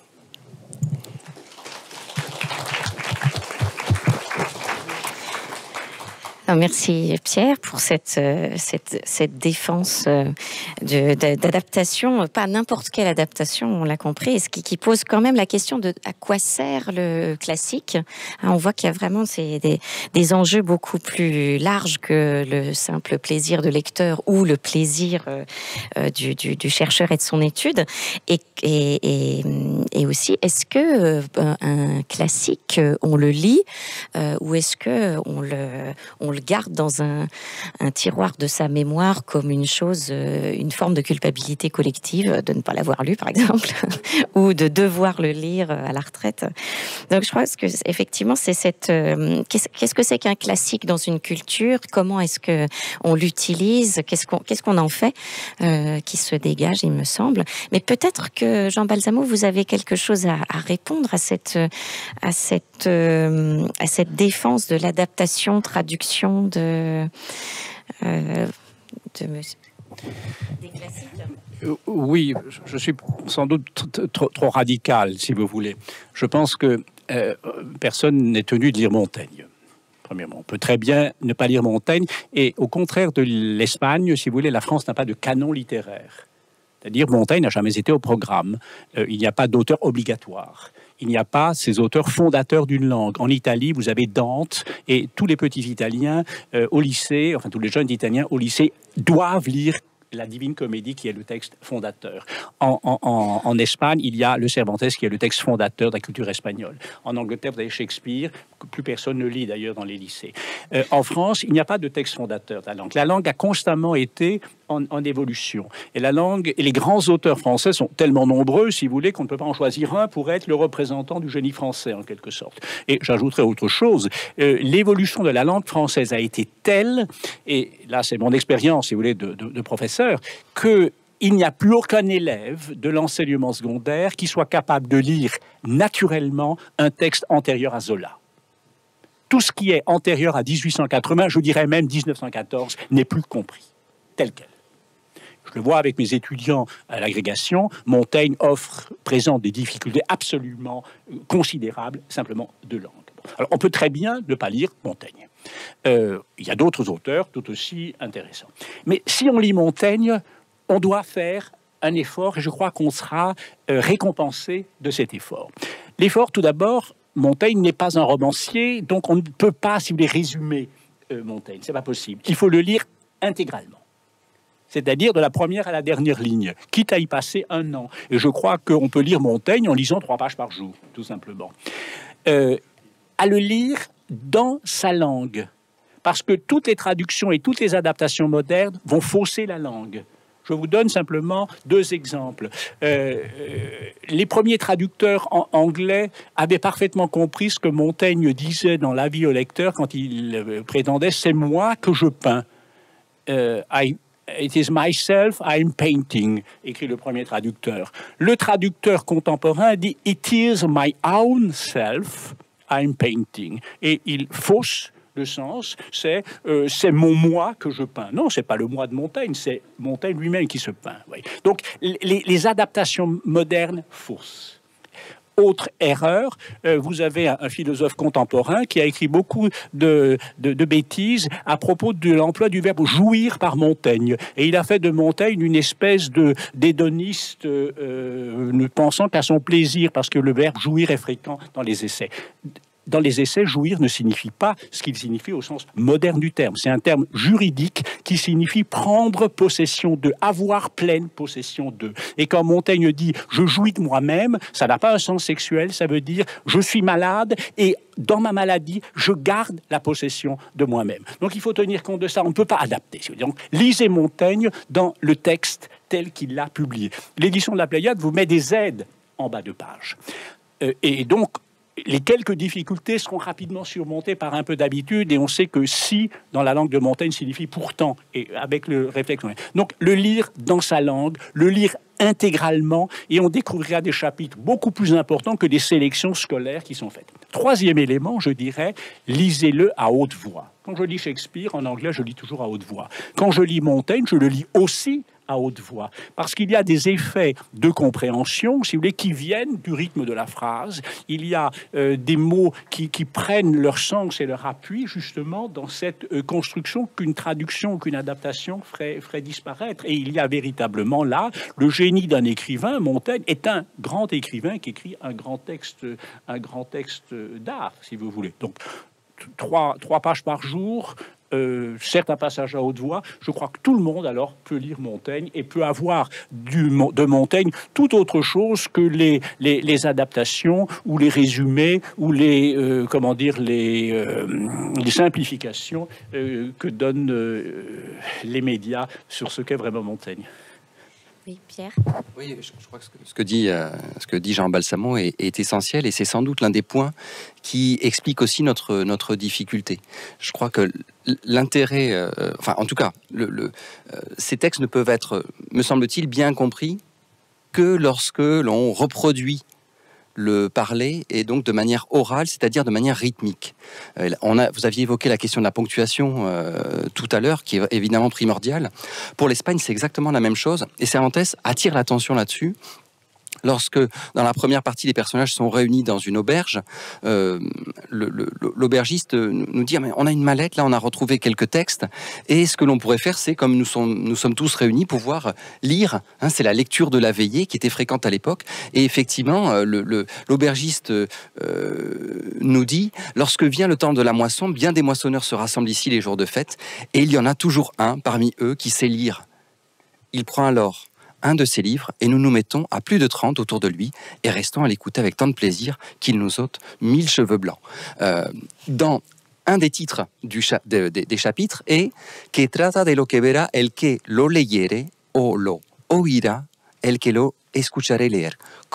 Non, merci Pierre pour cette, euh, cette, cette défense euh, de, de, d'adaptation, pas n'importe quelle adaptation, on l'a compris, et ce qui, qui pose quand même la question de à quoi sert le classique. Hein, on voit qu'il y a vraiment c'est des, des enjeux beaucoup plus larges que le simple plaisir de lecteur ou le plaisir euh, euh, du, du, du chercheur et de son étude. Et, et, et, et aussi, est-ce que euh, un classique, on le lit euh, ou est-ce que on le on le garde dans un, un tiroir de sa mémoire comme une chose, euh, une forme de culpabilité collective de ne pas l'avoir lu, par exemple, ou de devoir le lire à la retraite. Donc, je pense que effectivement, c'est cette. Euh, qu'est-ce, qu'est-ce que c'est qu'un classique dans une culture ? Comment est-ce que on l'utilise ? Qu'est-ce qu'on, qu'est-ce qu'on en fait euh, qui se dégage, il me semble. Mais peut-être que Jean Balsamo, vous avez quelque chose à, à répondre à cette, à cette, euh, à cette défense de l'adaptation, traduction. De, euh, de des classiques. Oui, je suis sans doute trop, trop radical, si vous voulez. Je pense que euh, personne n'est tenu de lire Montaigne. Premièrement, on peut très bien ne pas lire Montaigne, et au contraire de l'Espagne, si vous voulez, la France n'a pas de canon littéraire. C'est-à-dire, Montaigne n'a jamais été au programme. Euh, il n'y a pas d'auteur obligatoire. Il n'y a pas ces auteurs fondateurs d'une langue. En Italie, vous avez Dante, et tous les petits Italiens euh, au lycée, enfin tous les jeunes Italiens au lycée, doivent lire la Divine Comédie, qui est le texte fondateur. En, en, en, en Espagne, il y a le Cervantes, qui est le texte fondateur de la culture espagnole. En Angleterre, vous avez Shakespeare, que plus personne ne lit d'ailleurs dans les lycées. Euh, en France, il n'y a pas de texte fondateur de la langue. La langue a constamment été en, en évolution. Et la langue, et les grands auteurs français sont tellement nombreux, si vous voulez, qu'on ne peut pas en choisir un pour être le représentant du génie français, en quelque sorte. Et j'ajouterai autre chose. Euh, l'évolution de la langue française a été telle, et là c'est mon expérience, si vous voulez, de, de, de professeur, qu'il n'y a plus aucun élève de l'enseignement secondaire qui soit capable de lire naturellement un texte antérieur à Zola. Tout ce qui est antérieur à dix-huit cent quatre-vingts, je dirais même dix-neuf cent quatorze, n'est plus compris, tel quel. Je le vois avec mes étudiants à l'agrégation, Montaigne offre, présente des difficultés absolument considérables, simplement de langue. Alors, on peut très bien ne pas lire Montaigne. Euh, il y a d'autres auteurs tout aussi intéressants. Mais si on lit Montaigne, on doit faire un effort, et je crois qu'on sera euh, récompensé de cet effort. L'effort, tout d'abord, Montaigne n'est pas un romancier, donc on ne peut pas, si vous voulez, résumer euh, Montaigne. C'est pas possible. Il faut le lire intégralement. C'est-à-dire de la première à la dernière ligne, quitte à y passer un an. Et je crois qu'on peut lire Montaigne en lisant trois pages par jour, tout simplement. Euh, à le lire dans sa langue, parce que toutes les traductions et toutes les adaptations modernes vont fausser la langue. Je vous donne simplement deux exemples. Euh, les premiers traducteurs en anglais avaient parfaitement compris ce que Montaigne disait dans l'avis au lecteur quand il prétendait « c'est moi que je peins euh, ». It is myself I'm painting, écrit le premier traducteur. Le traducteur contemporain dit It is my own self I'm painting. Et il fausse le sens, c'est euh, c'est mon moi que je peins. Non, c'est pas le moi de Montaigne, c'est Montaigne lui-même qui se peint. Oui. Donc les, les adaptations modernes fausses. Autre erreur, euh, vous avez un, un philosophe contemporain qui a écrit beaucoup de, de, de bêtises à propos de l'emploi du verbe jouir par Montaigne. Et il a fait de Montaigne une espèce de d'hédoniste euh, ne pensant qu'à son plaisir, parce que le verbe jouir est fréquent dans les essais. Dans les essais, jouir ne signifie pas ce qu'il signifie au sens moderne du terme. C'est un terme juridique qui signifie prendre possession de, avoir pleine possession de. Et quand Montaigne dit « je jouis de moi-même », ça n'a pas un sens sexuel, ça veut dire « je suis malade et dans ma maladie, je garde la possession de moi-même ». Donc il faut tenir compte de ça, on ne peut pas adapter. Donc lisez Montaigne dans le texte tel qu'il l'a publié. L'édition de la Pléiade vous met des aides en bas de page. Euh, et donc, les quelques difficultés seront rapidement surmontées par un peu d'habitude, et on sait que si, dans la langue de Montaigne, signifie pourtant, et avec le réflexe. Donc, le lire dans sa langue, le lire intégralement, et on découvrira des chapitres beaucoup plus importants que des sélections scolaires qui sont faites. Troisième élément, je dirais, lisez-le à haute voix. Quand je lis Shakespeare, en anglais, je lis toujours à haute voix. Quand je lis Montaigne, je le lis aussi à haute voix, parce qu'il y a des effets de compréhension, si vous voulez, qui viennent du rythme de la phrase. Il y a euh, des mots qui, qui prennent leur sens et leur appui, justement, dans cette euh, construction qu'une traduction, qu'une adaptation ferait, ferait disparaître. Et il y a véritablement là le génie d'un écrivain. Montaigne est un grand écrivain qui écrit un grand texte, un grand texte d'art, si vous voulez. Donc, trois, trois pages par jour, Euh, certes un passage à haute voix, je crois que tout le monde alors peut lire Montaigne et peut avoir du, de Montaigne tout autre chose que les, les, les adaptations ou les résumés ou les, euh, comment dire, les, euh, les simplifications euh, que donnent euh, les médias sur ce qu'est vraiment Montaigne. Oui, Pierre. Oui, je, je crois que ce que, ce que dit, euh, ce que dit Jean Balsamo est, est essentiel, et c'est sans doute l'un des points qui explique aussi notre, notre difficulté. Je crois que l'intérêt, euh, enfin en tout cas, le, le, euh, ces textes ne peuvent être, me semble-t-il, bien compris que lorsque l'on reproduit le parler, et donc de manière orale, c'est-à-dire de manière rythmique. Euh, on a, vous aviez évoqué la question de la ponctuation euh, tout à l'heure, qui est évidemment primordiale. Pour l'Espagne, c'est exactement la même chose, et Cervantes attire l'attention là-dessus. Lorsque, dans la première partie, les personnages sont réunis dans une auberge, euh, le, le, l'aubergiste nous dit « on a une mallette, là on a retrouvé quelques textes, et ce que l'on pourrait faire, c'est, comme nous sommes, nous sommes tous réunis, pouvoir lire, hein, c'est la lecture de la veillée qui était fréquente à l'époque, et effectivement, le, le, l'aubergiste euh, nous dit « lorsque vient le temps de la moisson, bien des moissonneurs se rassemblent ici les jours de fête, et il y en a toujours un parmi eux qui sait lire. Il prend alors un de ses livres, et nous nous mettons à plus de trente autour de lui, et restons à l'écouter avec tant de plaisir qu'il nous ôte mille cheveux blancs. Euh, dans un des titres du cha de, de, des chapitres est « que trata de lo que verá el que lo leyere, o lo oirá el que lo escuchare leer ».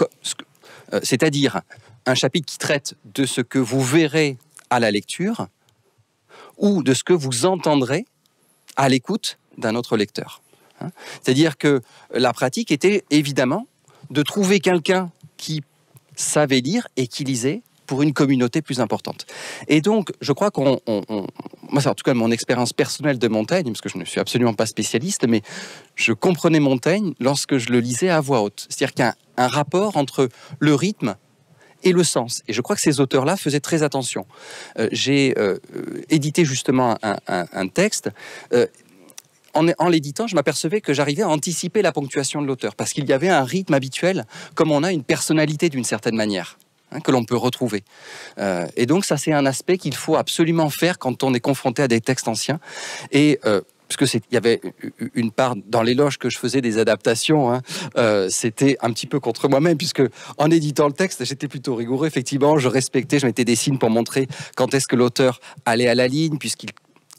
C'est-à-dire un chapitre qui traite de ce que vous verrez à la lecture, ou de ce que vous entendrez à l'écoute d'un autre lecteur. C'est-à-dire que la pratique était évidemment de trouver quelqu'un qui savait lire et qui lisait pour une communauté plus importante. Et donc, je crois qu'on... On, on, moi, c'est en tout cas mon expérience personnelle de Montaigne, parce que je ne suis absolument pas spécialiste, mais je comprenais Montaigne lorsque je le lisais à voix haute. C'est-à-dire qu'il y a un, un rapport entre le rythme et le sens. Et je crois que ces auteurs-là faisaient très attention. Euh, j'ai euh, édité justement un, un, un texte... Euh, En, en l'éditant, je m'apercevais que j'arrivais à anticiper la ponctuation de l'auteur, parce qu'il y avait un rythme habituel, comme on a une personnalité d'une certaine manière, hein, que l'on peut retrouver. Euh, et donc ça, c'est un aspect qu'il faut absolument faire quand on est confronté à des textes anciens. Et euh, parce que c'est, il y avait une part dans l'éloge que je faisais des adaptations, hein, euh, c'était un petit peu contre moi-même, puisque en éditant le texte, j'étais plutôt rigoureux. Effectivement, je respectais, je mettais des signes pour montrer quand est-ce que l'auteur allait à la ligne, puisqu'il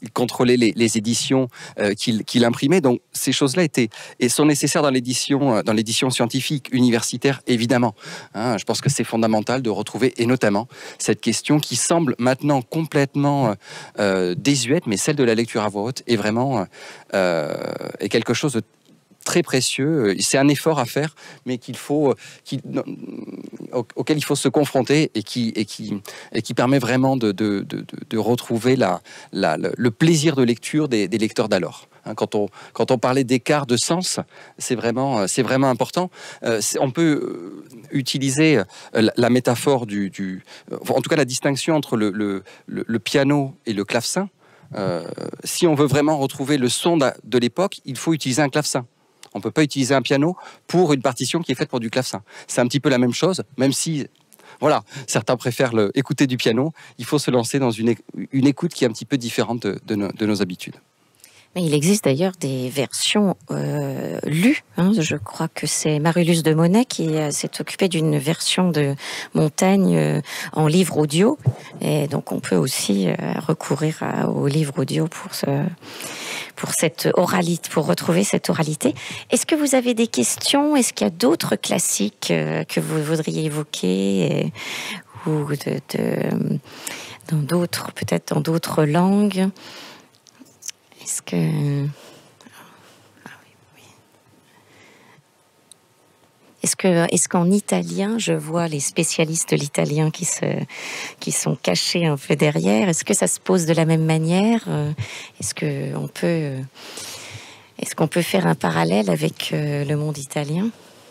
il contrôlait les, les éditions euh, qu'il qu'il imprimait. Donc ces choses-là étaient et sont nécessaires dans l'édition, dans l'édition scientifique, universitaire, évidemment. Hein, je pense que c'est fondamental de retrouver, et notamment cette question qui semble maintenant complètement euh, désuète, mais celle de la lecture à voix haute est vraiment euh, est quelque chose de très précieux. C'est un effort à faire, mais qu'il faut, qu'il, auquel il faut se confronter et qui, et qui, et qui permet vraiment de, de, de, de retrouver la, la, le plaisir de lecture des, des lecteurs d'alors. Quand on, quand on parlait d'écart de sens, c'est vraiment, c'est vraiment important. On peut utiliser la, la métaphore du, du... En tout cas, la distinction entre le, le, le, le piano et le clavecin. Euh, si on veut vraiment retrouver le son de l'époque, il faut utiliser un clavecin. On ne peut pas utiliser un piano pour une partition qui est faite pour du clavecin. C'est un petit peu la même chose, même si, voilà, certains préfèrent le, écouter du piano. Il faut se lancer dans une, une écoute qui est un petit peu différente de, de, nos, de nos habitudes. Mais il existe d'ailleurs des versions euh, lues. Hein. Je crois que c'est Marie-Luce de Monet qui euh, s'est occupée d'une version de Montaigne euh, en livre audio. Et donc on peut aussi euh, recourir à, au livre audio pour, ce, pour cette oralité, pour retrouver cette oralité. Est-ce que vous avez des questions? Est-ce qu'il y a d'autres classiques euh, que vous voudriez évoquer et, ou de, de, dans d'autres, peut-être dans d'autres langues? Est-ce que... Ah, oui, oui. Est-ce que, est-ce qu'en italien, je vois les spécialistes de l'italien qui, se, qui sont cachés un peu derrière? Est-ce que ça se pose de la même manière? Est-ce qu'on peut, est-ce qu'on peut faire un parallèle avec le monde italien?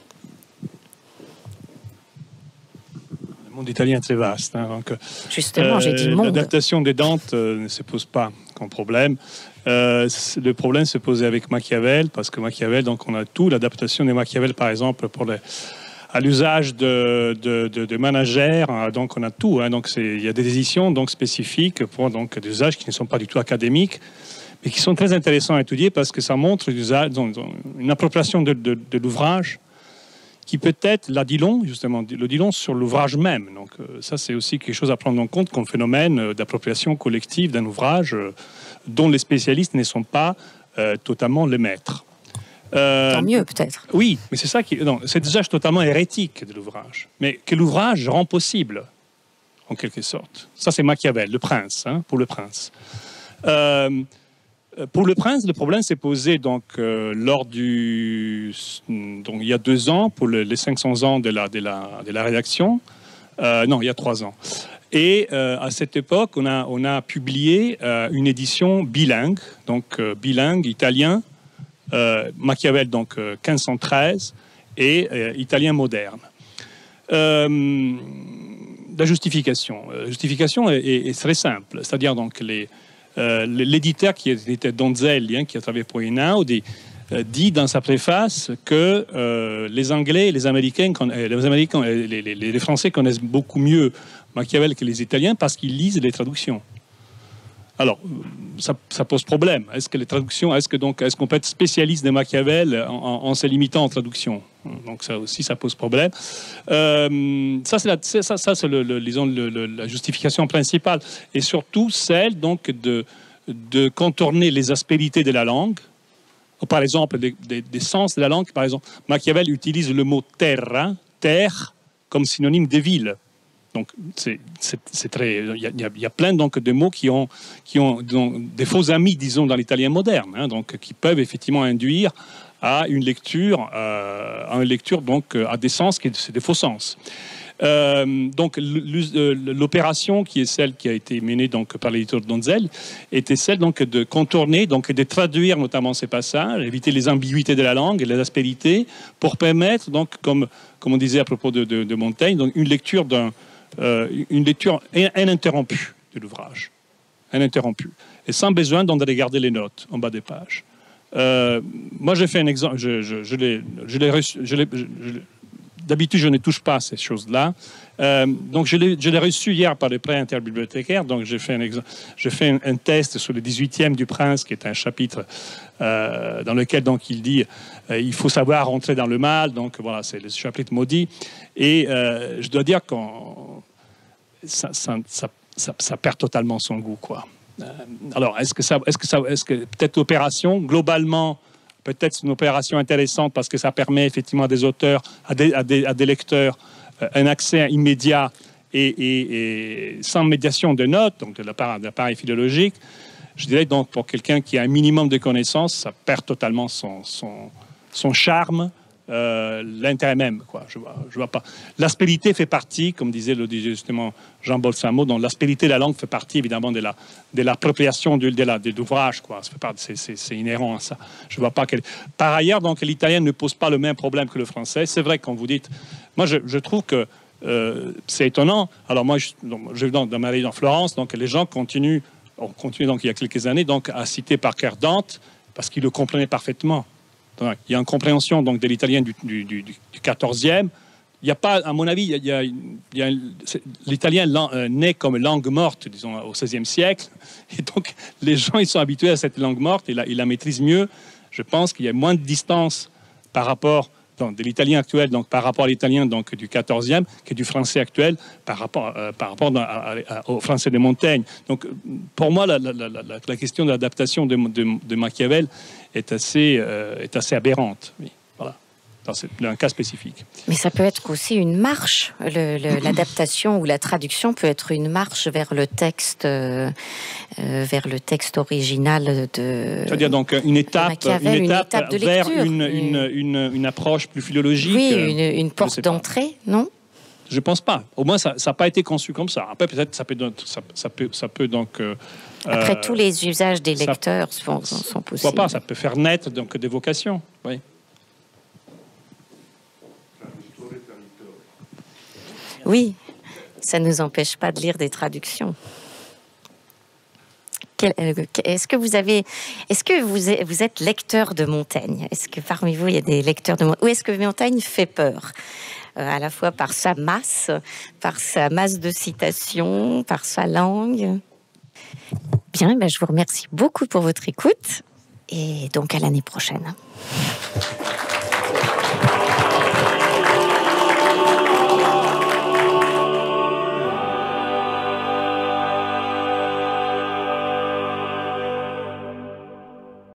Le monde italien est très vaste. Hein, donc, Justement, euh, j'ai dit monde. L'adaptation des Dantes euh, ne se pose pas comme problème. Euh, le problème se posait avec Machiavel, parce que Machiavel, donc on a tout, l'adaptation de Machiavel, par exemple, pour les, à l'usage de, de, de, de managers, hein, donc on a tout. Hein, donc il y a des éditions donc, spécifiques pour donc, des usages qui ne sont pas du tout académiques, mais qui sont très intéressants à étudier parce que ça montre l'usage, donc, une appropriation de, de, de l'ouvrage qui peut-être la dit long, justement, le dit long sur l'ouvrage même. Donc euh, ça, c'est aussi quelque chose à prendre en compte comme phénomène d'appropriation collective d'un ouvrage euh, dont les spécialistes ne sont pas euh, totalement les maîtres. Euh, Tant mieux, peut-être. Oui, mais c'est ça qui... Non, c'est déjà totalement hérétique de l'ouvrage. Mais que l'ouvrage rend possible, en quelque sorte. Ça, c'est Machiavel, le prince, hein, pour le prince. Euh, Pour le prince, le problème s'est posé donc, euh, lors du... Donc, il y a deux ans, pour le, les cinq cents ans de la, de la, de la rédaction. Euh, non, il y a trois ans. Et euh, à cette époque, on a, on a publié euh, une édition bilingue, donc euh, bilingue, italien, euh, Machiavel, donc euh, quinze cent treize, et euh, italien moderne. Euh, la justification. La justification est, est, est très simple, c'est-à-dire donc les... Euh, l'éditeur qui était Donzelli, hein, qui a travaillé pour Einaudi, euh, dit dans sa préface que euh, les Anglais, les Américains, les, Américains les, les, les Français connaissent beaucoup mieux Machiavel que les Italiens parce qu'ils lisent les traductions. Alors, ça, ça pose problème. Est-ce que les traductions, est-ce que donc, est-ce qu'on peut être spécialiste de Machiavel en, en, en se limitant en traduction? Donc ça aussi, ça pose problème. Euh, ça, c'est la, ça, ça, c'est le, le, disons, le, le, la justification principale, et surtout celle donc de, de contourner les aspérités de la langue. Par exemple, des, des, des sens de la langue. Par exemple, Machiavel utilise le mot terra, terre, comme synonyme de ville. Donc, c'est, c'est, c'est très. Il y a, il y a plein donc de mots qui ont, qui ont donc, des faux amis, disons, dans l'italien moderne, hein, donc qui peuvent effectivement induire à une lecture, euh, à une lecture donc à des sens qui c'est des faux sens. Euh, donc, l'opération qui est celle qui a été menée donc par l'éditeur Donzelli était celle donc de contourner, donc de traduire notamment ces passages, éviter les ambiguïtés de la langue et les aspérités, pour permettre donc, comme comme on disait à propos de, de, de Montaigne, donc une lecture d'un Euh, une lecture ininterrompue de l'ouvrage, ininterrompue, et sans besoin d'en regarder les notes en bas des pages. Euh, moi, j'ai fait un exemple, je, je, je l'ai, je l'ai reçu, je l'ai, je, je, d'habitude, je ne touche pas à ces choses-là. Euh, donc, je l'ai, je l'ai reçu hier par les prêts interbibliothécaires, donc j'ai fait, un, exa- j'ai fait un, un test sur le dix-huitième du Prince, qui est un chapitre euh, dans lequel donc, il dit euh, il faut savoir rentrer dans le mal, donc voilà, c'est le chapitre maudit. Et euh, je dois dire qu'on ça, ça, ça, ça, ça perd totalement son goût, quoi. alors, est-ce que ça, est-ce que ça, est-ce que peut-être l'opération globalement, peut-être c'est une opération intéressante parce que ça permet effectivement à des auteurs, à des, à des, à des lecteurs, euh, un accès immédiat et, et, et sans médiation de notes, donc de l'appareil philologique. Je dirais donc pour quelqu'un qui a un minimum de connaissances, ça perd totalement son, son, son charme. Euh, l'intérêt même, quoi. Je vois, je vois pas. L'aspérité fait partie, comme disait le, justement Jean Bolsamo, donc l'aspérité de la langue fait partie évidemment de la de l'appropriation de, de, la, de l'ouvrage, quoi. C'est, c'est, c'est inhérent à ça. Je vois pas quel... Par ailleurs, donc l'italien ne pose pas le même problème que le français. C'est vrai quand vous dites, moi je, je trouve que euh, c'est étonnant. Alors moi, je, donc, je dans, dans ma région en Florence, donc les gens continuent, ont continué donc il y a quelques années donc à citer par cœur Dante parce qu'ils le comprenaient parfaitement. Il y a une compréhension donc de l'italien du, du, du, du quatorzième. Il n'y a pas, à mon avis, il y a, il y a, l'italien euh, naît comme langue morte, disons, au seizième siècle. Et donc, les gens, ils sont habitués à cette langue morte et la, ils la maîtrisent mieux. Je pense qu'il y a moins de distance par rapport donc, de l'italien actuel, donc par rapport à l'italien donc du quatorzième, que du français actuel par rapport, euh, par rapport à, à, à, au français de Montaigne. Donc, pour moi, la, la, la, la, la question de l'adaptation de, de, de Machiavel est assez, euh, est assez aberrante. Oui, voilà. Dans un cas spécifique. Mais ça peut être aussi une marche. Le, le, l'adaptation ou la traduction peut être une marche vers le texte, euh, euh, vers le texte original de. C'est-à-dire donc une étape, Machiavel, une étape, une étape de vers lecture. une, une, une, une approche plus philologique. Oui, une, une porte d'entrée, non? Je pense pas. Au moins, ça n'a pas été conçu comme ça. Après, peut-être, ça peut, ça, ça peut, ça peut donc. Euh, Après, euh, tous les usages des lecteurs ça, sont, sont possibles. Pourquoi pas? Ça peut faire naître donc des vocations. Oui. Oui, ça ne nous empêche pas de lire des traductions. Quel, est-ce que vous avez, est-ce que vous êtes, vous êtes lecteur de Montaigne? Est-ce que parmi vous il y a des lecteurs de Montaigne? Ou est-ce que Montaigne fait peur, euh, à la fois par sa masse, par sa masse de citations, par sa langue? Bien, ben je vous remercie beaucoup pour votre écoute et donc à l'année prochaine.